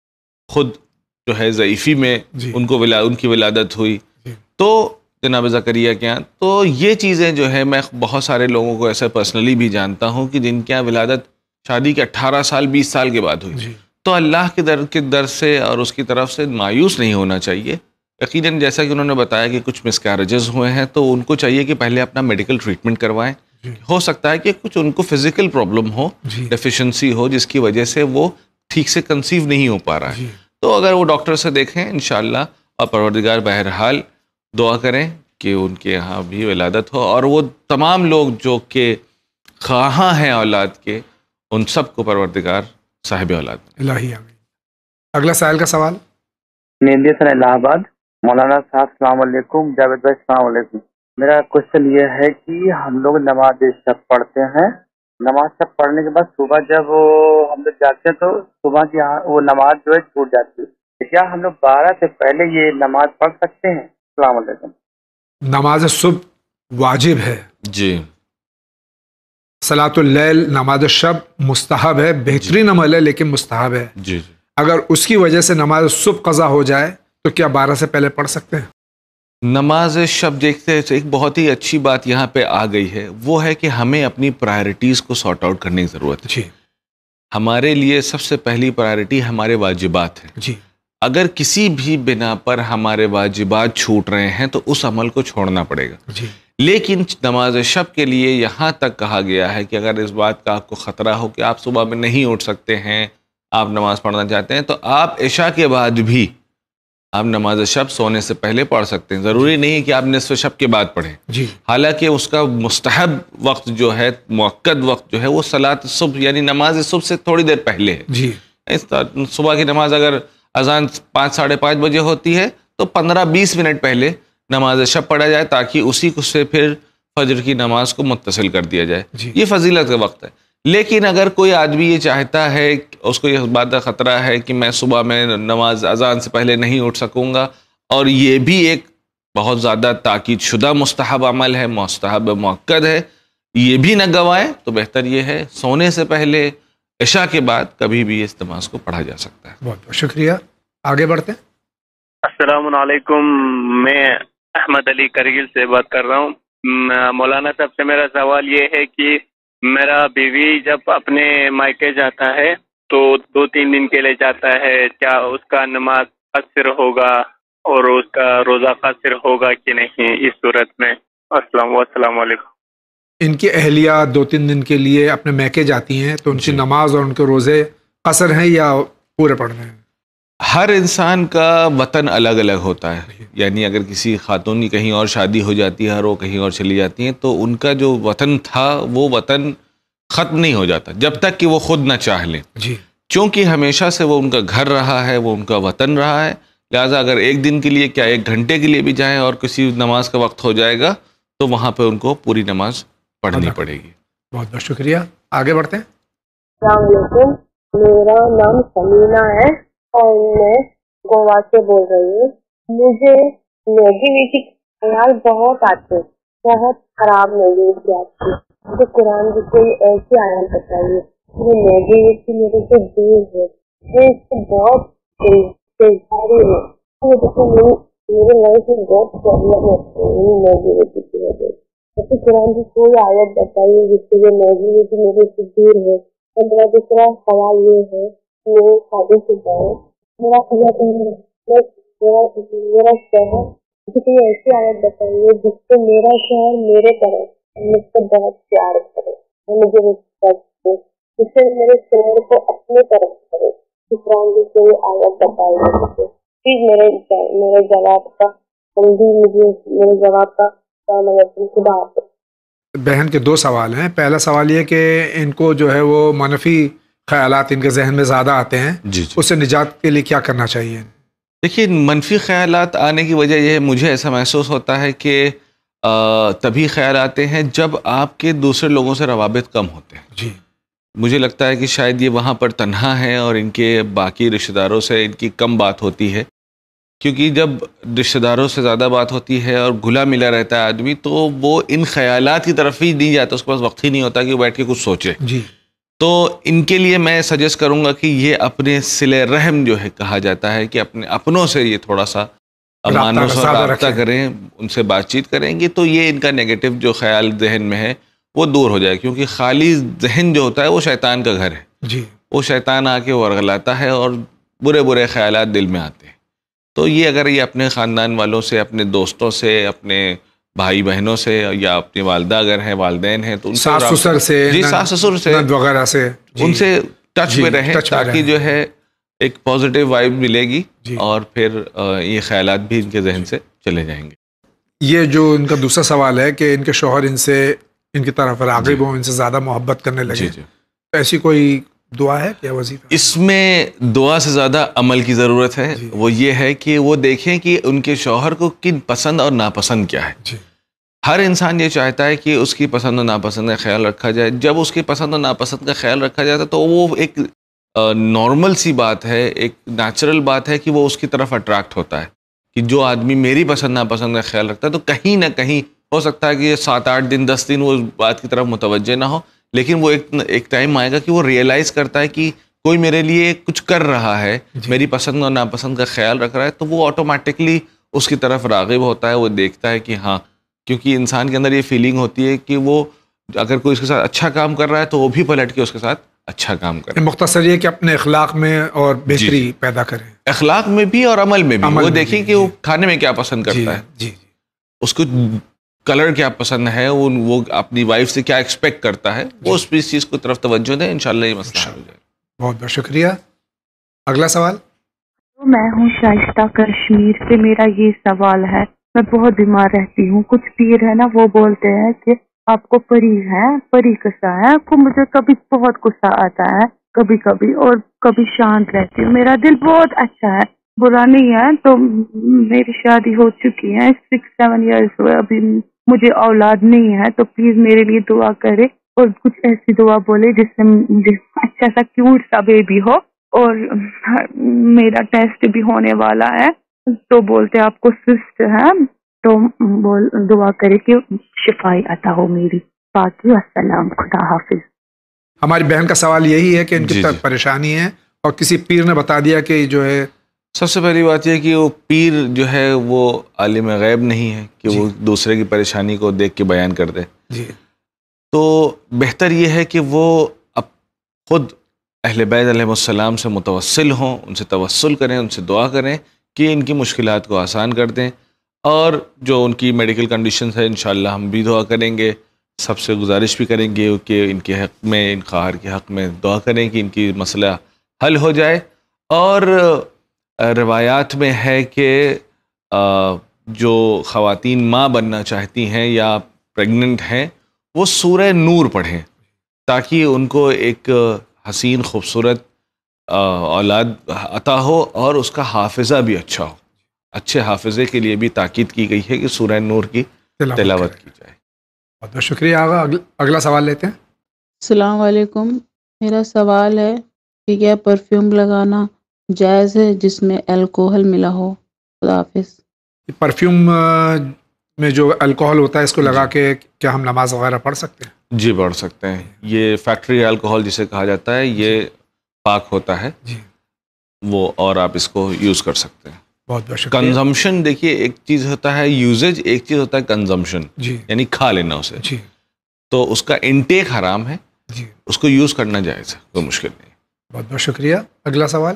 [SPEAKER 2] خود جو ہے ضعیفی میں
[SPEAKER 1] جی.
[SPEAKER 2] ان کو ولا ان کی ولادت ہوئی.
[SPEAKER 1] جی.
[SPEAKER 2] تو جناب زکریا کے یہاں تو یہ چیزیں جو ہے میں بہت سارے لوگوں کو ایسے پرسنلی بھی جانتا ہوں کہ جن کے یہاں ولادت شادی کے اٹھارہ سال بیس سال کے بعد ہوئی.
[SPEAKER 1] جی.
[SPEAKER 2] تو اللہ کے در کے در سے اور اس کی طرف سے مایوس نہیں ہونا چاہیے. یقیناً جیسا کہ انہوں نے بتایا کہ کچھ مس کیریجز ہوئے ہیں تو ان کو چاہیے کہ پہلے اپنا میڈیکل ٹریٹمنٹ کروائیں.
[SPEAKER 1] جی.
[SPEAKER 2] ہو سکتا ہے کہ کچھ ان کو فزیکل پرابلم ہو،
[SPEAKER 1] جی.
[SPEAKER 2] ڈیفیشنسی ہو، جس کی وجہ سے وہ ٹھیک سے کنسیو نہیں ہو پا رہا ہے.
[SPEAKER 1] جی.
[SPEAKER 2] تو اگر وہ ڈاکٹر سے دیکھیں انشاءاللہ، اور پروردگار بہرحال دعا کریں کہ ان کے یہاں بھی ولادت ہو، اور وہ تمام لوگ جو کہ خواہاں ہیں اولاد کے ان سب کو پروردگار صاحب اولاد.
[SPEAKER 1] الہی آمین. اگلا سائل کا سوال.
[SPEAKER 17] مہندی حسن الہ آباد. مولانا صاحب السلام علیکم. جاوید بھائی السلام علیکم. میرا کوشچن یہ ہے کہ ہم لوگ نماز شب پڑھتے ہیں، نماز شب پڑھنے کے بعد صبح جب ہم لوگ جاتے ہیں تو صبح کی وہ نماز جو ہے چھوٹ جاتی ہے. کیا ہم لوگ بارہ سے پہلے یہ نماز پڑھ سکتے ہیں؟ السلام علیکم.
[SPEAKER 1] نماز صبح واجب ہے.
[SPEAKER 2] جی.
[SPEAKER 1] صلاۃ اللیل نماز شب مستحب ہے، بہترین عمل ہے لیکن مستحب ہے.
[SPEAKER 2] جی جی.
[SPEAKER 1] اگر اس کی وجہ سے نماز صبح قضا ہو جائے تو کیا بارہ سے پہلے پڑھ سکتے ہیں؟
[SPEAKER 2] نماز شب دیکھتے ہیں ایک بہت ہی اچھی بات یہاں پہ آ گئی ہے، وہ ہے کہ ہمیں اپنی پرائرٹیز کو سارٹ آؤٹ کرنے کی ضرورت ہے.
[SPEAKER 1] جی.
[SPEAKER 2] ہمارے لیے سب سے پہلی پرائرٹی ہمارے واجبات ہیں.
[SPEAKER 1] جی.
[SPEAKER 2] اگر کسی بھی بنا پر ہمارے واجبات چھوٹ رہے ہیں تو اس عمل کو چھوڑنا پڑے گا.
[SPEAKER 1] جی.
[SPEAKER 2] لیکن نماز شب کے لیے یہاں تک کہا گیا ہے کہ اگر اس بات کا آپ کو خطرہ ہو کہ آپ صبح میں نہیں اٹھ سکتے ہیں, آپ نماز پڑھنا چاہتے ہیں, تو آپ عشاء کے بعد بھی آپ نماز شب سونے سے پہلے پڑھ سکتے ہیں. ضروری نہیں ہے کہ آپ نصف شب کے بعد پڑھیں.
[SPEAKER 1] جی.
[SPEAKER 2] حالانکہ اس کا مستحب وقت جو ہے, مؤکد وقت جو ہے, وہ صلاۃ صبح یعنی نماز صبح سے تھوڑی دیر پہلے ہے.
[SPEAKER 1] جی.
[SPEAKER 2] صبح کی نماز اگر اذان پانچ ساڑھے پانچ بجے ہوتی ہے تو پندرہ بیس منٹ پہلے نماز شب پڑھا جائے تاکہ اسی کو سے پھر فجر کی نماز کو متصل کر دیا جائے.
[SPEAKER 1] جی.
[SPEAKER 2] یہ فضیلت کا وقت ہے. لیکن اگر کوئی آدمی یہ چاہتا ہے, اس کو یہ بات کا خطرہ ہے کہ میں صبح میں نماز اذان سے پہلے نہیں اٹھ سکوں گا, اور یہ بھی ایک بہت زیادہ تاکید شدہ مستحب عمل ہے, مستحب مؤکد ہے, یہ بھی نہ گوائیں, تو بہتر یہ ہے سونے سے پہلے عشاء کے بعد کبھی بھی اس نماز کو پڑھا جا سکتا ہے.
[SPEAKER 1] بہت بہت شکریہ. آگے بڑھتے ہیں.
[SPEAKER 19] السلام علیکم, میں احمد علی کرگل سے بات کر رہا ہوں. مولانا صاحب سے میرا سوال یہ ہے کہ میرا بیوی جب اپنے مائکے جاتا ہے تو دو تین دن کے لیے جاتا ہے, کیا اس کا نماز قصر ہوگا اور اس کا روزہ قصر ہوگا کہ نہیں اس صورت میں؟ السلام السلام علیکم.
[SPEAKER 1] ان کی اہلیہ دو تین دن کے لیے اپنے میکے جاتی ہیں تو ان کی نماز اور ان کے روزے قصر ہیں یا پورے پڑھ رہے ہیں؟
[SPEAKER 2] ہر انسان کا وطن الگ الگ ہوتا ہے. یعنی اگر کسی خاتون کی کہیں اور شادی ہو جاتی ہے اور وہ کہیں اور چلی جاتی ہیں تو ان کا جو وطن تھا وہ وطن ختم نہیں ہو جاتا جب تک کہ وہ خود نہ چاہ لیں.
[SPEAKER 1] جی.
[SPEAKER 2] چونکہ ہمیشہ سے وہ ان کا گھر رہا ہے, وہ ان کا وطن رہا ہے, لہٰذا اگر ایک دن کے لیے کیا ایک گھنٹے کے لیے بھی جائیں اور کسی نماز کا وقت ہو جائے گا تو وہاں پہ ان کو پوری نماز پڑھنی پڑے گی.
[SPEAKER 1] بہت بہت شکریہ. آگے بڑھتے ہیں.
[SPEAKER 20] السلام علیکم, میرا نام سمینا ہے اور میں گوا سے بول رہی ہوں. مجھے نیگیٹیوٹی خیال بہت آتے, بہت خراب نیگیٹیوٹی آتی ہے. مجھے قرآن کی کوئی ایسی آیت بتائیے جو نیگیٹیوٹی میرے سے دور ہے. میں اس سے بہت تیزاری ہوں, میرے لائف میں بہت پرابلم ہوتی ہے نیگیٹیوٹی کی وجہ سے. تو قرآن کی کوئی آیت بتائیے جس سے یہ نیگیٹیوٹی میرے سے دور ہے. اور میرا دوسرا سوال یہ ہے میرے شادی سے پہلے میرا میرا شوہر مجھے کوئی ایسی عادت بتائیے جس سے میرا شوہر میرے طرف مجھ سے بہت پیار کرے, مجھے رسپیکٹ دے, جس سے میرے شوہر کو اپنے طرف کرے. اس طرح کی کوئی عادت بتائیے مجھے پلیز. میرے میرے جواب کا جلدی مجھے میرے جواب کا خدا حافظ.
[SPEAKER 1] بہن کے دو سوال ہیں. پہلا سوال یہ کہ ان کو جو ہے وہ منفی خیالات ان کے ذہن میں زیادہ آتے ہیں,
[SPEAKER 2] جی جی.
[SPEAKER 1] اس سے نجات کے لیے کیا کرنا چاہیے؟
[SPEAKER 2] دیکھیے, منفی خیالات آنے کی وجہ یہ ہے, مجھے ایسا محسوس ہوتا ہے کہ تبھی خیال آتے ہیں جب آپ کے دوسرے لوگوں سے روابط کم ہوتے ہیں.
[SPEAKER 1] جی.
[SPEAKER 2] مجھے لگتا ہے کہ شاید یہ وہاں پر تنہا ہے اور ان کے باقی رشتہ داروں سے ان کی کم بات ہوتی ہے, کیونکہ جب رشتہ داروں سے زیادہ بات ہوتی ہے اور گھلا ملا رہتا ہے آدمی تو وہ ان خیالات کی طرف ہی نہیں جاتا, اس کے پاس وقت ہی نہیں ہوتا کہ وہ بیٹھ کے کچھ سوچے.
[SPEAKER 1] جی.
[SPEAKER 2] تو ان کے لیے میں سجیسٹ کروں گا کہ یہ اپنے صلہ رحم جو ہے کہا جاتا ہے کہ اپنے اپنوں سے یہ تھوڑا سا امانت اور رابطہ کریں, ان سے بات چیت کریں گے تو یہ ان کا نیگیٹو جو خیال ذہن میں ہے وہ دور ہو جائے. کیونکہ خالی ذہن جو ہوتا ہے وہ شیطان کا گھر ہے.
[SPEAKER 1] جی.
[SPEAKER 2] وہ شیطان آ کے ورغلاتا ہے اور برے برے خیالات دل میں آتے ہیں. تو یہ اگر یہ اپنے خاندان والوں سے, اپنے دوستوں سے, اپنے بھائی بہنوں سے یا اپنی والدہ اگر ہیں, والدین ہیں تو ان
[SPEAKER 1] ساس سسر سے,
[SPEAKER 2] جی ساس سسر سے
[SPEAKER 1] وغیرہ سے
[SPEAKER 2] ان سے ٹچ میں رہیں تاکہ جو ہے ایک پازیٹیو وائب ملے گی اور پھر یہ خیالات بھی ان کے ذہن سے چلے جائیں گے.
[SPEAKER 1] یہ جو ان کا دوسرا سوال ہے کہ ان کے شوہر ان سے ان کی طرف راغب ہوں, ان سے زیادہ محبت کرنے لگے, ایسی کوئی دعا ہے کیا وظیفہ؟
[SPEAKER 2] اس میں دعا سے زیادہ عمل کی ضرورت ہے. وہ یہ ہے کہ وہ دیکھیں کہ ان کے شوہر کو کن پسند اور ناپسند کیا ہے.
[SPEAKER 1] جی.
[SPEAKER 2] ہر انسان یہ چاہتا ہے کہ اس کی پسند و ناپسند کا خیال رکھا جائے. جب اس کی پسند و ناپسند کا خیال رکھا جاتا ہے تو وہ ایک نارمل سی بات ہے, ایک نیچرل بات ہے کہ وہ اس کی طرف اٹریکٹ ہوتا ہے کہ جو آدمی میری پسند ناپسند کا خیال رکھتا ہے تو کہیں نہ کہیں ہو سکتا ہے کہ یہ سات آٹھ دن دس دن وہ اس بات کی طرف متوجہ نہ ہو, لیکن وہ ایک ایک ٹائم آئے گا کہ وہ ریئلائز کرتا ہے کہ کوئی میرے لیے کچھ کر رہا ہے, میری پسند اور ناپسند کا خیال رکھ رہا ہے, تو وہ آٹومیٹکلی اس کی طرف راغب ہوتا ہے. وہ دیکھتا ہے کہ ہاں, کیونکہ انسان کے اندر یہ فیلنگ ہوتی ہے کہ وہ اگر کوئی اس کے ساتھ اچھا کام کر رہا ہے تو وہ بھی پلٹ کے اس کے ساتھ اچھا کام کریں.
[SPEAKER 1] مختصر یہ کہ اپنے اخلاق میں اور بہتری
[SPEAKER 2] جی.
[SPEAKER 1] پیدا کریں,
[SPEAKER 2] اخلاق میں بھی اور عمل میں بھی.
[SPEAKER 1] عمل
[SPEAKER 2] وہ
[SPEAKER 1] میں
[SPEAKER 2] دیکھیں
[SPEAKER 1] بھی,
[SPEAKER 2] کہ
[SPEAKER 1] جی.
[SPEAKER 2] وہ کھانے میں کیا پسند کرتا
[SPEAKER 1] جی,
[SPEAKER 2] ہے,
[SPEAKER 1] جی,
[SPEAKER 2] اس کو کلر کیا پسند ہے, وہ وہ اپنی وائف سے کیا ایکسپیکٹ کرتا ہے, وہ اس اس چیز کو طرف توجہ دیں, انشاءاللہ یہ مسئلہ حل ہو جائے.
[SPEAKER 1] بہت بہت شکریہ. اگلا سوال.
[SPEAKER 21] میں ہوں شائستہ کشمیر سے. میرا یہ سوال ہے, میں بہت بیمار رہتی ہوں. کچھ پیر ہے نا وہ بولتے ہیں کہ آپ کو پری ہے, پری قصہ ہے. آپ کو مجھے کبھی بہت غصہ آتا ہے کبھی کبھی, اور کبھی شانت رہتی ہوں. میرا دل بہت اچھا ہے, برا نہیں ہے. تو میری شادی ہو چکی ہے, سکس سیون ایئرس ہوئے, ابھی مجھے اولاد نہیں ہے. تو پلیز میرے لیے دعا کرے اور کچھ ایسی دعا بولے جس سے مجھے اچھا سا کیوٹ سا بیبی ہو. اور میرا ٹیسٹ بھی ہونے والا ہے, تو بولتے آپ کو سسٹ ہے, تو بول دعا کرے کہ شفائی عطا ہو میری. باقی السلام, خدا حافظ.
[SPEAKER 1] ہماری بہن کا سوال یہی ہے کہ ان کی
[SPEAKER 2] جی, جی.
[SPEAKER 1] پریشانی ہے اور کسی پیر نے بتا دیا کہ جو ہے,
[SPEAKER 2] سب سے پہلی بات یہ کہ وہ پیر جو ہے وہ عالم غیب نہیں ہے کہ جی. وہ دوسرے کی پریشانی کو دیکھ کے بیان کر دے.
[SPEAKER 1] جی.
[SPEAKER 2] تو بہتر یہ ہے کہ وہ اب خود اہل بیت علیہ السلام سے متوسل ہوں, ان سے توسل کریں, ان سے دعا کریں کہ ان کی مشکلات کو آسان کر دیں. اور جو ان کی میڈیکل کنڈیشنز ہے انشاءاللہ ہم بھی دعا کریں گے, سب سے گزارش بھی کریں گے کہ ان کے حق میں, ان خواہر کے حق میں دعا کریں کہ ان کی مسئلہ حل ہو جائے. اور روایات میں ہے کہ جو خواتین ماں بننا چاہتی ہیں یا پریگننٹ ہیں وہ سورہ نور پڑھیں تاکہ ان کو ایک حسین خوبصورت اولاد عطا ہو اور اس کا حافظہ بھی اچھا ہو. اچھے حافظے کے لیے بھی تاکید کی گئی ہے کہ سورہ نور کی تلاوت کی جائے.
[SPEAKER 1] بہت بہت شکریہ آغا. اگلا سوال لیتے ہیں.
[SPEAKER 22] السلام علیکم. میرا سوال ہے کہ کیا پرفیوم لگانا جائز ہے جس میں الکوہل ملا ہو؟ خدا حافظ.
[SPEAKER 1] پرفیوم میں جو الکوہل ہوتا ہے اس کو لگا کے کیا ہم نماز وغیرہ پڑھ سکتے ہیں؟
[SPEAKER 2] جی پڑھ سکتے ہیں. یہ فیکٹری الکوہل جسے کہا جاتا ہے یہ پاک ہوتا ہے
[SPEAKER 1] جی,
[SPEAKER 2] وہ اور آپ اس کو یوز کر سکتے ہیں.
[SPEAKER 1] بہت بہت شکریہ.
[SPEAKER 2] کنزمپشن دیکھیے ایک چیز ہوتا ہے یوزیج, ایک چیز ہوتا ہے کنزمپشن,
[SPEAKER 1] جی,
[SPEAKER 2] یعنی کھا لینا اسے.
[SPEAKER 1] جی,
[SPEAKER 2] تو اس کا انٹیک حرام ہے,
[SPEAKER 1] جی,
[SPEAKER 2] اس کو یوز کرنا جائز ہے, کوئی مشکل نہیں.
[SPEAKER 1] بہت بہت شکریہ. اگلا سوال.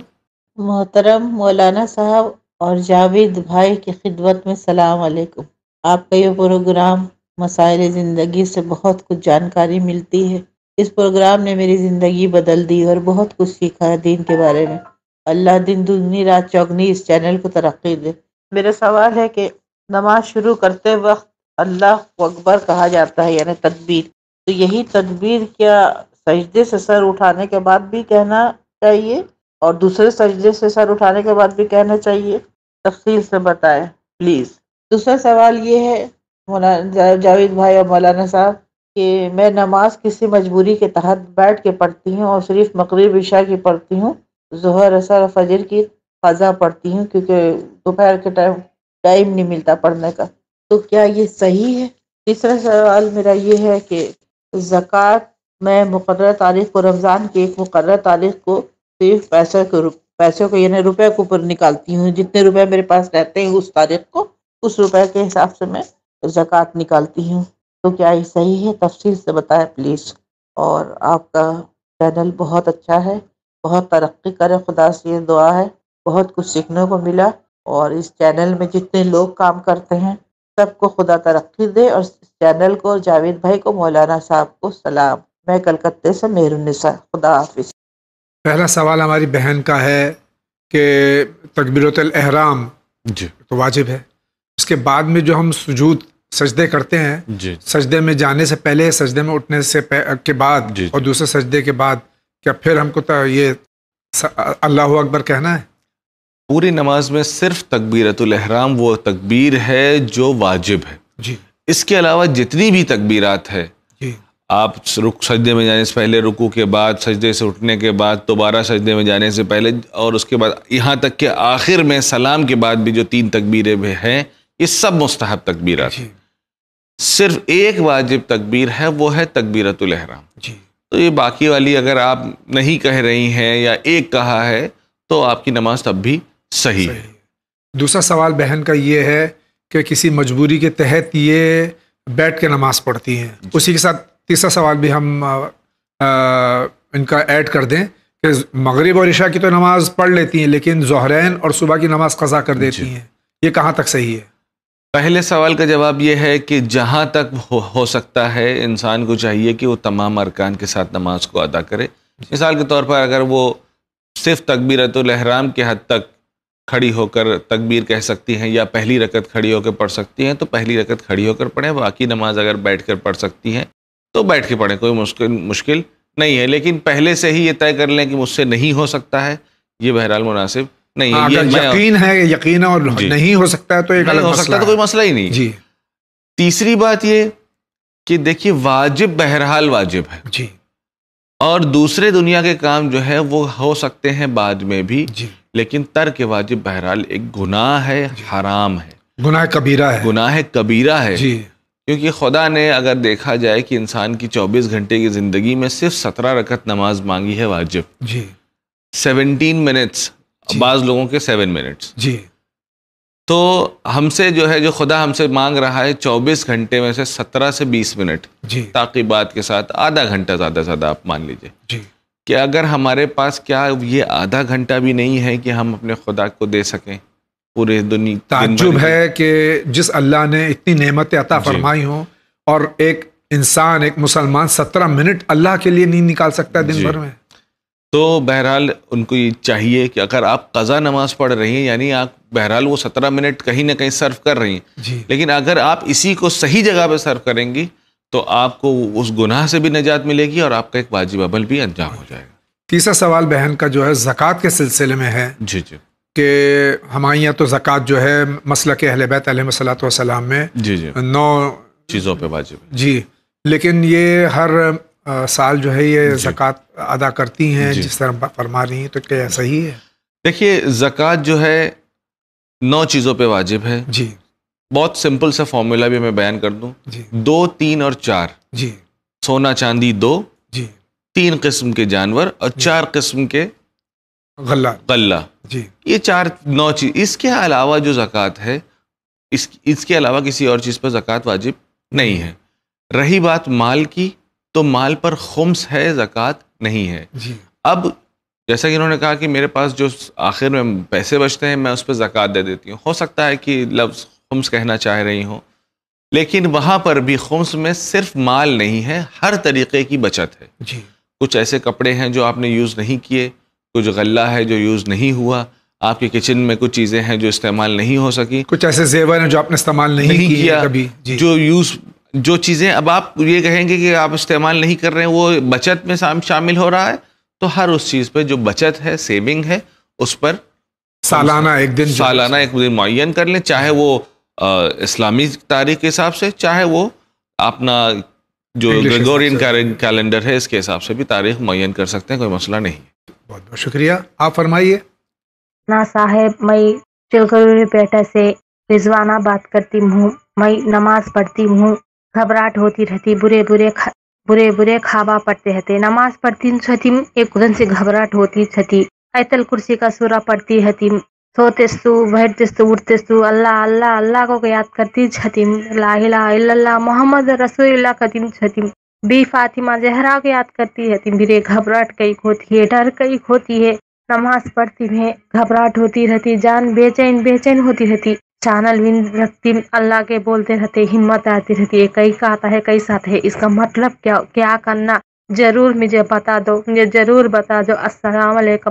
[SPEAKER 23] محترم مولانا صاحب اور جاوید بھائی کی خدمت میں السلام علیکم. آپ کا یہ پروگرام مسائل زندگی سے بہت کچھ جانکاری ملتی ہے. اس پروگرام نے میری زندگی بدل دی اور بہت کچھ سیکھا ہے دین کے بارے میں. اللہ دن دگنی رات چوگنی اس چینل کو ترقی دے. میرا سوال ہے کہ نماز شروع کرتے وقت اللہ اکبر کہا جاتا ہے یعنی تکبیر, تو یہی تکبیر کیا سجدے سے سر اٹھانے کے بعد بھی کہنا چاہیے اور دوسرے سجدے سے سر اٹھانے کے بعد بھی کہنا چاہیے؟ تفصیل سے بتائیں پلیز. دوسرا سوال یہ ہے مولانا جاوید بھائی اور مولانا صاحب کہ میں نماز کسی مجبوری کے تحت بیٹھ کے پڑھتی ہوں اور صرف مغرب عشاء کی پڑھتی ہوں, ظہر اثر فجر کی قضا پڑھتی ہوں کیونکہ دوپہر کے ٹائم ٹائم نہیں ملتا پڑھنے کا, تو کیا یہ صحیح ہے؟ تیسرا سوال میرا یہ ہے کہ زکوٰۃ میں مقررہ تاریخ کو, رمضان کی ایک مقررہ تاریخ کو صرف پیسے کو پیسوں کو یعنی روپے کے اوپر نکالتی ہوں, جتنے روپے میرے پاس رہتے ہیں اس تاریخ کو اس روپے کے حساب سے میں زکوٰۃ نکالتی ہوں, تو کیا یہ صحیح ہے؟ تفصیل سے بتائیں پلیز. اور آپ کا چینل بہت اچھا ہے, بہت ترقی کرے, خدا سے یہ دعا ہے. بہت کچھ سیکھنے کو ملا اور اس چینل میں جتنے لوگ کام کرتے ہیں سب کو خدا ترقی دے, اور اس چینل کو, جاوید بھائی کو, مولانا صاحب کو سلام. میں کلکتے سے مہر النساء. خدا حافظ.
[SPEAKER 1] پہلا سوال ہماری بہن کا ہے کہ تکبیرۃ الاحرام
[SPEAKER 2] جی
[SPEAKER 1] تو واجب ہے, اس کے بعد میں جو ہم سجود سجدے کرتے ہیں,
[SPEAKER 2] جی
[SPEAKER 1] سجدے میں جانے سے پہلے, سجدے میں اٹھنے سے کے بعد,
[SPEAKER 2] جی
[SPEAKER 1] اور دوسرے سجدے کے بعد, کیا پھر ہم کو یہ اللہ اکبر کہنا ہے؟
[SPEAKER 2] پوری نماز میں صرف تکبیرۃ الاحرام وہ تکبیر ہے جو واجب ہے.
[SPEAKER 1] جی
[SPEAKER 2] اس کے علاوہ جتنی بھی تکبیرات ہے,
[SPEAKER 1] جی
[SPEAKER 2] آپ رک سجدے میں جانے سے پہلے, رکوع کے بعد, سجدے سے اٹھنے کے بعد, دوبارہ سجدے میں جانے سے پہلے, اور اس کے بعد یہاں تک کہ آخر میں سلام کے بعد بھی جو تین تکبیریں بھی ہیں, یہ سب مستحب تکبیرات ہیں. صرف ایک واجب تکبیر ہے, وہ ہے تکبیرۃ الاحرام.
[SPEAKER 1] جی
[SPEAKER 2] تو یہ باقی والی اگر آپ نہیں کہہ رہی ہیں یا ایک کہا ہے تو آپ کی نماز تب بھی صحیح ہے.
[SPEAKER 1] دوسرا سوال بہن کا یہ ہے کہ کسی مجبوری کے تحت یہ بیٹھ کے نماز پڑھتی ہیں. اسی کے ساتھ تیسرا سوال بھی ہم ان کا ایڈ کر دیں کہ مغرب اور عشاء کی تو نماز پڑھ لیتی ہیں لیکن ظہرین اور صبح کی نماز قضا کر دیتی ہیں، یہ کہاں تک صحیح ہے؟
[SPEAKER 2] پہلے سوال کا جواب یہ ہے کہ جہاں تک ہو, ہو سکتا ہے انسان کو چاہیے کہ وہ تمام ارکان کے ساتھ نماز کو ادا کرے. مثال کے طور پر اگر وہ صرف تکبیرۃ الاحرام کے حد تک کھڑی ہو کر تکبیر کہہ سکتی ہیں یا پہلی رکعت کھڑی ہو کر پڑھ سکتی ہیں تو پہلی رکعت کھڑی ہو کر پڑھیں، باقی نماز اگر بیٹھ کر پڑھ سکتی ہیں تو بیٹھ کے پڑھیں، کوئی مشکل مشکل نہیں ہے. لیکن پہلے سے ہی یہ طے کر لیں کہ مجھ سے نہیں ہو سکتا ہے، یہ بہرحال مناسب نہیں ہے.
[SPEAKER 1] اگر یقین ہے یقین اور
[SPEAKER 2] جی.
[SPEAKER 1] نہیں ہو سکتا ہے تو ایک
[SPEAKER 2] نہیں
[SPEAKER 1] الگ
[SPEAKER 2] ہو
[SPEAKER 1] مسئلہ
[SPEAKER 2] سکتا تو کوئی مسئلہ ہی نہیں.
[SPEAKER 1] جی.
[SPEAKER 2] تیسری بات یہ کہ دیکھیے واجب بہرحال واجب ہے
[SPEAKER 1] جی،
[SPEAKER 2] اور دوسرے دنیا کے کام جو ہے وہ ہو سکتے ہیں بعد میں بھی
[SPEAKER 1] جی،
[SPEAKER 2] لیکن ترک واجب بہرحال ایک گناہ ہے، حرام ہے،
[SPEAKER 1] گناہ کبیرہ ہے،
[SPEAKER 2] گناہ کبیرہ ہے.
[SPEAKER 1] جی.
[SPEAKER 2] کیونکہ خدا نے اگر دیکھا جائے کہ انسان کی چوبیس گھنٹے کی زندگی میں صرف سترہ رکعت نماز مانگی ہے واجب،
[SPEAKER 1] جی،
[SPEAKER 2] سیونٹین منٹس،
[SPEAKER 1] جی.
[SPEAKER 2] بعض لوگوں کے سیون منٹس،
[SPEAKER 1] جی،
[SPEAKER 2] تو ہم سے جو ہے جو خدا ہم سے مانگ رہا ہے چوبیس گھنٹے میں سے سترہ سے بیس منٹ
[SPEAKER 1] جی،
[SPEAKER 2] تعقیبات کے ساتھ آدھا گھنٹہ زیادہ سے زیادہ آپ مان لیجئے
[SPEAKER 1] جی.
[SPEAKER 2] کہ اگر ہمارے پاس کیا یہ آدھا گھنٹہ بھی نہیں ہے کہ ہم اپنے خدا کو دے سکیں پورے دنیا.
[SPEAKER 1] تعجب ہے کہ جس اللہ نے اتنی نعمتیں عطا فرمائی ہوں اور ایک انسان ایک مسلمان سترہ منٹ اللہ کے لیے نہیں نکال سکتا دن بھر میں.
[SPEAKER 2] تو بہرحال ان کو یہ چاہیے کہ اگر آپ قضا نماز پڑھ رہی ہیں یعنی آپ بہرحال وہ سترہ منٹ کہیں نہ کہیں صرف کر رہی ہیں،
[SPEAKER 1] جی.
[SPEAKER 2] لیکن اگر آپ اسی کو صحیح جگہ پہ صرف کریں گی تو آپ کو اس گناہ سے بھی نجات ملے گی اور آپ کا ایک واجب عمل بھی انجام ہو جائے گا.
[SPEAKER 1] تیسرا سوال بہن کا جو ہے زکوٰۃ کے سلسلے میں ہے.
[SPEAKER 2] جی جی.
[SPEAKER 1] کہ ہمارے یہاں تو زکوٰۃ جو ہے مسلک اہل بیت علیہ الصلوۃ والسلام میں
[SPEAKER 2] جی جی
[SPEAKER 1] نو
[SPEAKER 2] چیزوں پہ واجب ہے.
[SPEAKER 1] جی، لیکن یہ ہر سال جو ہے یہ زکوٰۃ ادا کرتی ہیں
[SPEAKER 2] جی.
[SPEAKER 1] جس طرح فرما رہی ہیں، تو کیا صحیح ہے؟
[SPEAKER 2] دیکھیے زکوٰۃ جو ہے نو چیزوں پہ واجب ہے.
[SPEAKER 1] جی.
[SPEAKER 2] بہت سمپل سا فارمولا بھی میں بیان کر دوں.
[SPEAKER 1] جی.
[SPEAKER 2] دو، تین اور چار.
[SPEAKER 1] جی.
[SPEAKER 2] سونا چاندی دو.
[SPEAKER 1] جی.
[SPEAKER 2] تین قسم کے جانور اور چار قسم کے
[SPEAKER 1] غلہ
[SPEAKER 2] غلہ.
[SPEAKER 1] جی.
[SPEAKER 2] یہ چار نو چیز. اس کے علاوہ جو زکوٰۃ ہے اس اس کے علاوہ کسی اور چیز پر زکوٰۃ واجب نہیں ہے. رہی بات مال کی تو مال پر خمس ہے، زکوٰۃ نہیں ہے.
[SPEAKER 1] جی.
[SPEAKER 2] اب جیسا کہ انہوں نے کہا کہ میرے پاس جو آخر میں پیسے بچتے ہیں میں اس پہ زکوٰۃ دے دیتی ہوں، ہو سکتا ہے کہ لفظ خمس کہنا چاہ رہی ہوں، لیکن وہاں پر بھی خمس میں صرف مال نہیں ہے، ہر طریقے کی بچت ہے.
[SPEAKER 1] جی.
[SPEAKER 2] کچھ ایسے کپڑے ہیں جو آپ نے یوز نہیں کیے، کچھ غلہ ہے جو یوز نہیں ہوا، آپ کے کچن میں کچھ چیزیں ہیں جو استعمال نہیں ہو سکی،
[SPEAKER 1] کچھ ایسے زیور ہیں جو آپ نے استعمال نہیں, نہیں کیا کبھی. جی.
[SPEAKER 2] جو یوز جو چیزیں اب آپ یہ کہیں گے کہ آپ استعمال نہیں کر رہے ہیں وہ بچت میں شامل ہو رہا ہے، تو ہر اس چیز پہ جو بچت ہے، سیونگ ہے، اس پر
[SPEAKER 1] سالانہ ایک دن
[SPEAKER 2] سالانہ ایک دن معین کر لیں، چاہے وہ اسلامی تاریخ کے حساب سے، چاہے وہ اپنا جو گریگورین کیلنڈر ہے اس کے حساب سے بھی تاریخ معین کر سکتے ہیں، کوئی مسئلہ نہیں.
[SPEAKER 1] بہت بہت شکریہ. آپ فرمائیے.
[SPEAKER 3] نا صاحب، میں چلکروری پیٹا سے رضوانہ بات کرتی ہوں. میں نماز پڑھتی ہوں، گھبراہٹ ہوتی رہتی، برے برے برے برے خوابہ پڑتے رہتے. نماز پڑھتی چھتی ایک دن سے گھبراہٹ ہوتی چھتی. آیت الکرسی کا سورہ پڑھتی ہتی، سوتےستو بیٹھتےستو اٹھتےستو اللہ اللہ اللہ کو یاد کرتی چھتی، لا الہ الا اللہ محمد رسول اللہ کرتی چھتی. بی فاطمہ زہرا کو یاد کرتی ہے. میرے گھبراہٹ کئی ہوتی ہے، ڈر کئی ہوتی ہے. نماز پڑھتی ہے، گھبراہٹ ہوتی رہتی، جان بے چین بے چین ہوتی رہتی. چینل ون رکھتی، اللہ کے بولتے رہتے، ہمت آتی رہتی ہے. کئی کا آتا ہے کئی ساتھ ہے، اس کا مطلب کیا کیا کرنا ضرور مجھے بتا دو، مجھے ضرور بتا دو. السلام علیکم.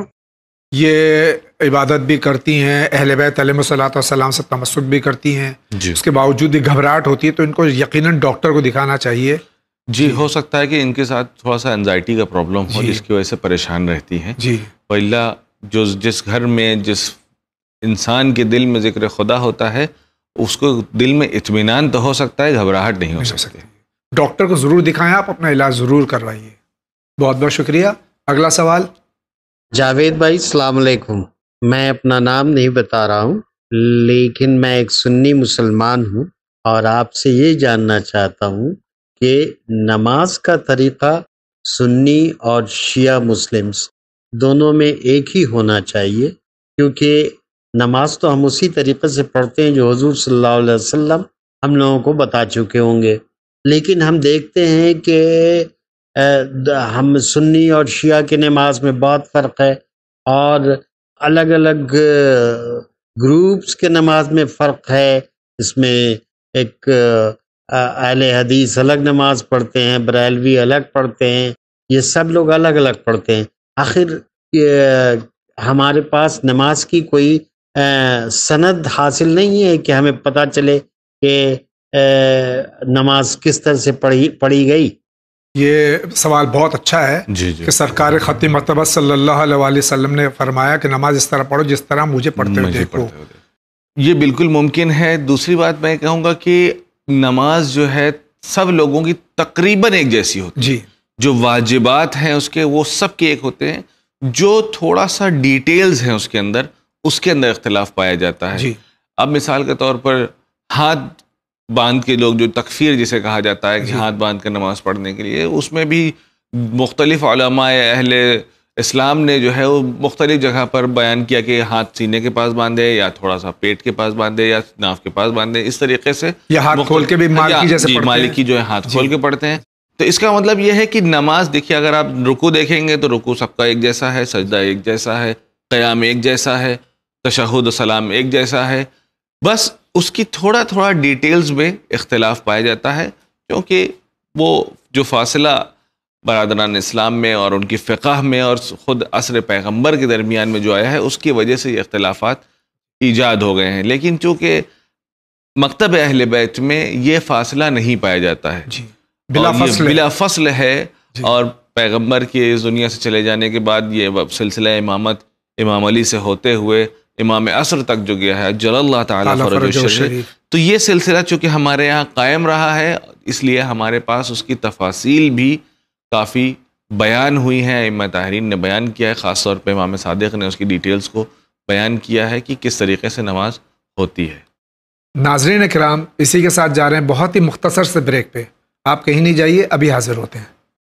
[SPEAKER 1] یہ عبادت بھی کرتی ہیں، اہل بیت علیہ الصلوۃ والسلام سے تمسک بھی کرتی ہیں، جی. اس کے باوجود بھی گھبراہٹ ہوتی ہے تو ان کو یقیناً ڈاکٹر کو دکھانا چاہیے.
[SPEAKER 2] جی, ہو سکتا ہے کہ ان کے ساتھ تھوڑا سا انزائٹی کا پرابلم ہو، جس کی وجہ سے پریشان رہتی ہیں.
[SPEAKER 1] جی.
[SPEAKER 2] پہلا جو جس گھر میں جس انسان کے دل میں ذکر خدا ہوتا ہے اس کو دل میں اطمینان تو ہو سکتا ہے، گھبراہٹ نہیں ہو سکتی.
[SPEAKER 1] ڈاکٹر کو ضرور دکھائیں، آپ اپنا علاج ضرور کروائیے. بہت بہت شکریہ. اگلا سوال.
[SPEAKER 4] جاوید بھائی السلام علیکم. میں اپنا نام نہیں بتا رہا ہوں، لیکن میں ایک سنی مسلمان ہوں اور آپ سے یہ جاننا چاہتا ہوں کہ نماز کا طریقہ سنی اور شیعہ مسلمز دونوں میں ایک ہی ہونا چاہیے، کیونکہ نماز تو ہم اسی طریقے سے پڑھتے ہیں جو حضور صلی اللہ علیہ وسلم ہم لوگوں کو بتا چکے ہوں گے. لیکن ہم دیکھتے ہیں کہ ہم سنی اور شیعہ کی نماز میں بہت فرق ہے، اور الگ الگ گروپس کے نماز میں فرق ہے. اس میں ایک اہل حدیث الگ نماز پڑھتے ہیں، بریلوی الگ پڑھتے ہیں، یہ سب لوگ الگ الگ پڑھتے ہیں. آخر ہمارے پاس نماز کی کوئی سند حاصل نہیں ہے کہ ہمیں پتہ چلے کہ نماز کس طرح سے پڑھی پڑھی گئی.
[SPEAKER 1] یہ سوال بہت اچھا ہے
[SPEAKER 2] جی جی
[SPEAKER 1] کہ سرکار خاتم مرتبہ صلی اللہ علیہ وآلہ وسلم نے فرمایا کہ نماز اس طرح پڑھو جس طرح مجھے پڑھتے ہوئے دیکھو.
[SPEAKER 2] یہ بالکل ممکن ہے. دوسری بات میں کہوں گا کہ نماز جو ہے سب لوگوں کی تقریباً ایک جیسی ہوتی ہے.
[SPEAKER 1] جی
[SPEAKER 2] جو واجبات ہیں اس کے وہ سب کے ایک ہوتے ہیں، جو تھوڑا سا ڈیٹیلز ہیں اس کے اندر اس کے اندر اختلاف پایا جاتا ہے.
[SPEAKER 1] جی
[SPEAKER 2] اب مثال کے طور پر ہاتھ باندھ کے لوگ جو تکفیر جسے کہا جاتا ہے کہ ہاتھ باندھ کر نماز پڑھنے کے لیے، اس میں بھی مختلف علماء اہل اسلام نے جو ہے وہ مختلف جگہ پر بیان کیا کہ ہاتھ سینے کے پاس باندھے یا تھوڑا سا پیٹ کے پاس باندھے یا ناف کے پاس باندھے، اس طریقے سے
[SPEAKER 1] یا ہاتھ کھول کے بھی مالکی جیسے پڑھتے ہیں.
[SPEAKER 2] مالکی جو ہے ہاتھ کھول کے پڑھتے ہیں. تو اس کا مطلب یہ ہے کہ نماز دیکھیے، اگر آپ رکوع دیکھیں گے تو رکوع سب کا ایک جیسا ہے، سجدہ ایک جیسا ہے، قیام ایک جیسا ہے، تشہد و سلام ایک جیسا ہے. بس اس کی تھوڑا تھوڑا ڈیٹیلز میں اختلاف پایا جاتا ہے، کیونکہ وہ جو فاصلہ برادران اسلام میں اور ان کی فقہ میں اور خود عصر پیغمبر کے درمیان میں جو آیا ہے اس کی وجہ سے یہ اختلافات ایجاد ہو گئے ہیں. لیکن چونکہ مکتب اہل بیت میں یہ فاصلہ نہیں پایا جاتا ہے،
[SPEAKER 1] جی بلا فصل
[SPEAKER 2] بلا فصل ہے. اور پیغمبر کی اس دنیا سے چلے جانے کے بعد یہ سلسلہ امامت امام علی سے ہوتے ہوئے امام عصر تک جو گیا ہے جل اللہ تعالیٰ فرج الشریف، تو یہ سلسلہ چونکہ ہمارے یہاں قائم رہا ہے، اس لیے ہمارے پاس اس کی تفاصیل بھی کافی بیان ہوئی ہیں. ائمہ طاہرین نے بیان کیا ہے، خاص طور پہ امام صادق نے اس کی ڈیٹیلز کو بیان کیا ہے کہ کس طریقے سے نماز ہوتی ہے.
[SPEAKER 1] ناظرین کرام، اسی کے ساتھ جا رہے ہیں بہت ہی مختصر سے بریک پہ. آپ کہیں نہیں جائیے، ابھی حاضر ہوتے ہیں.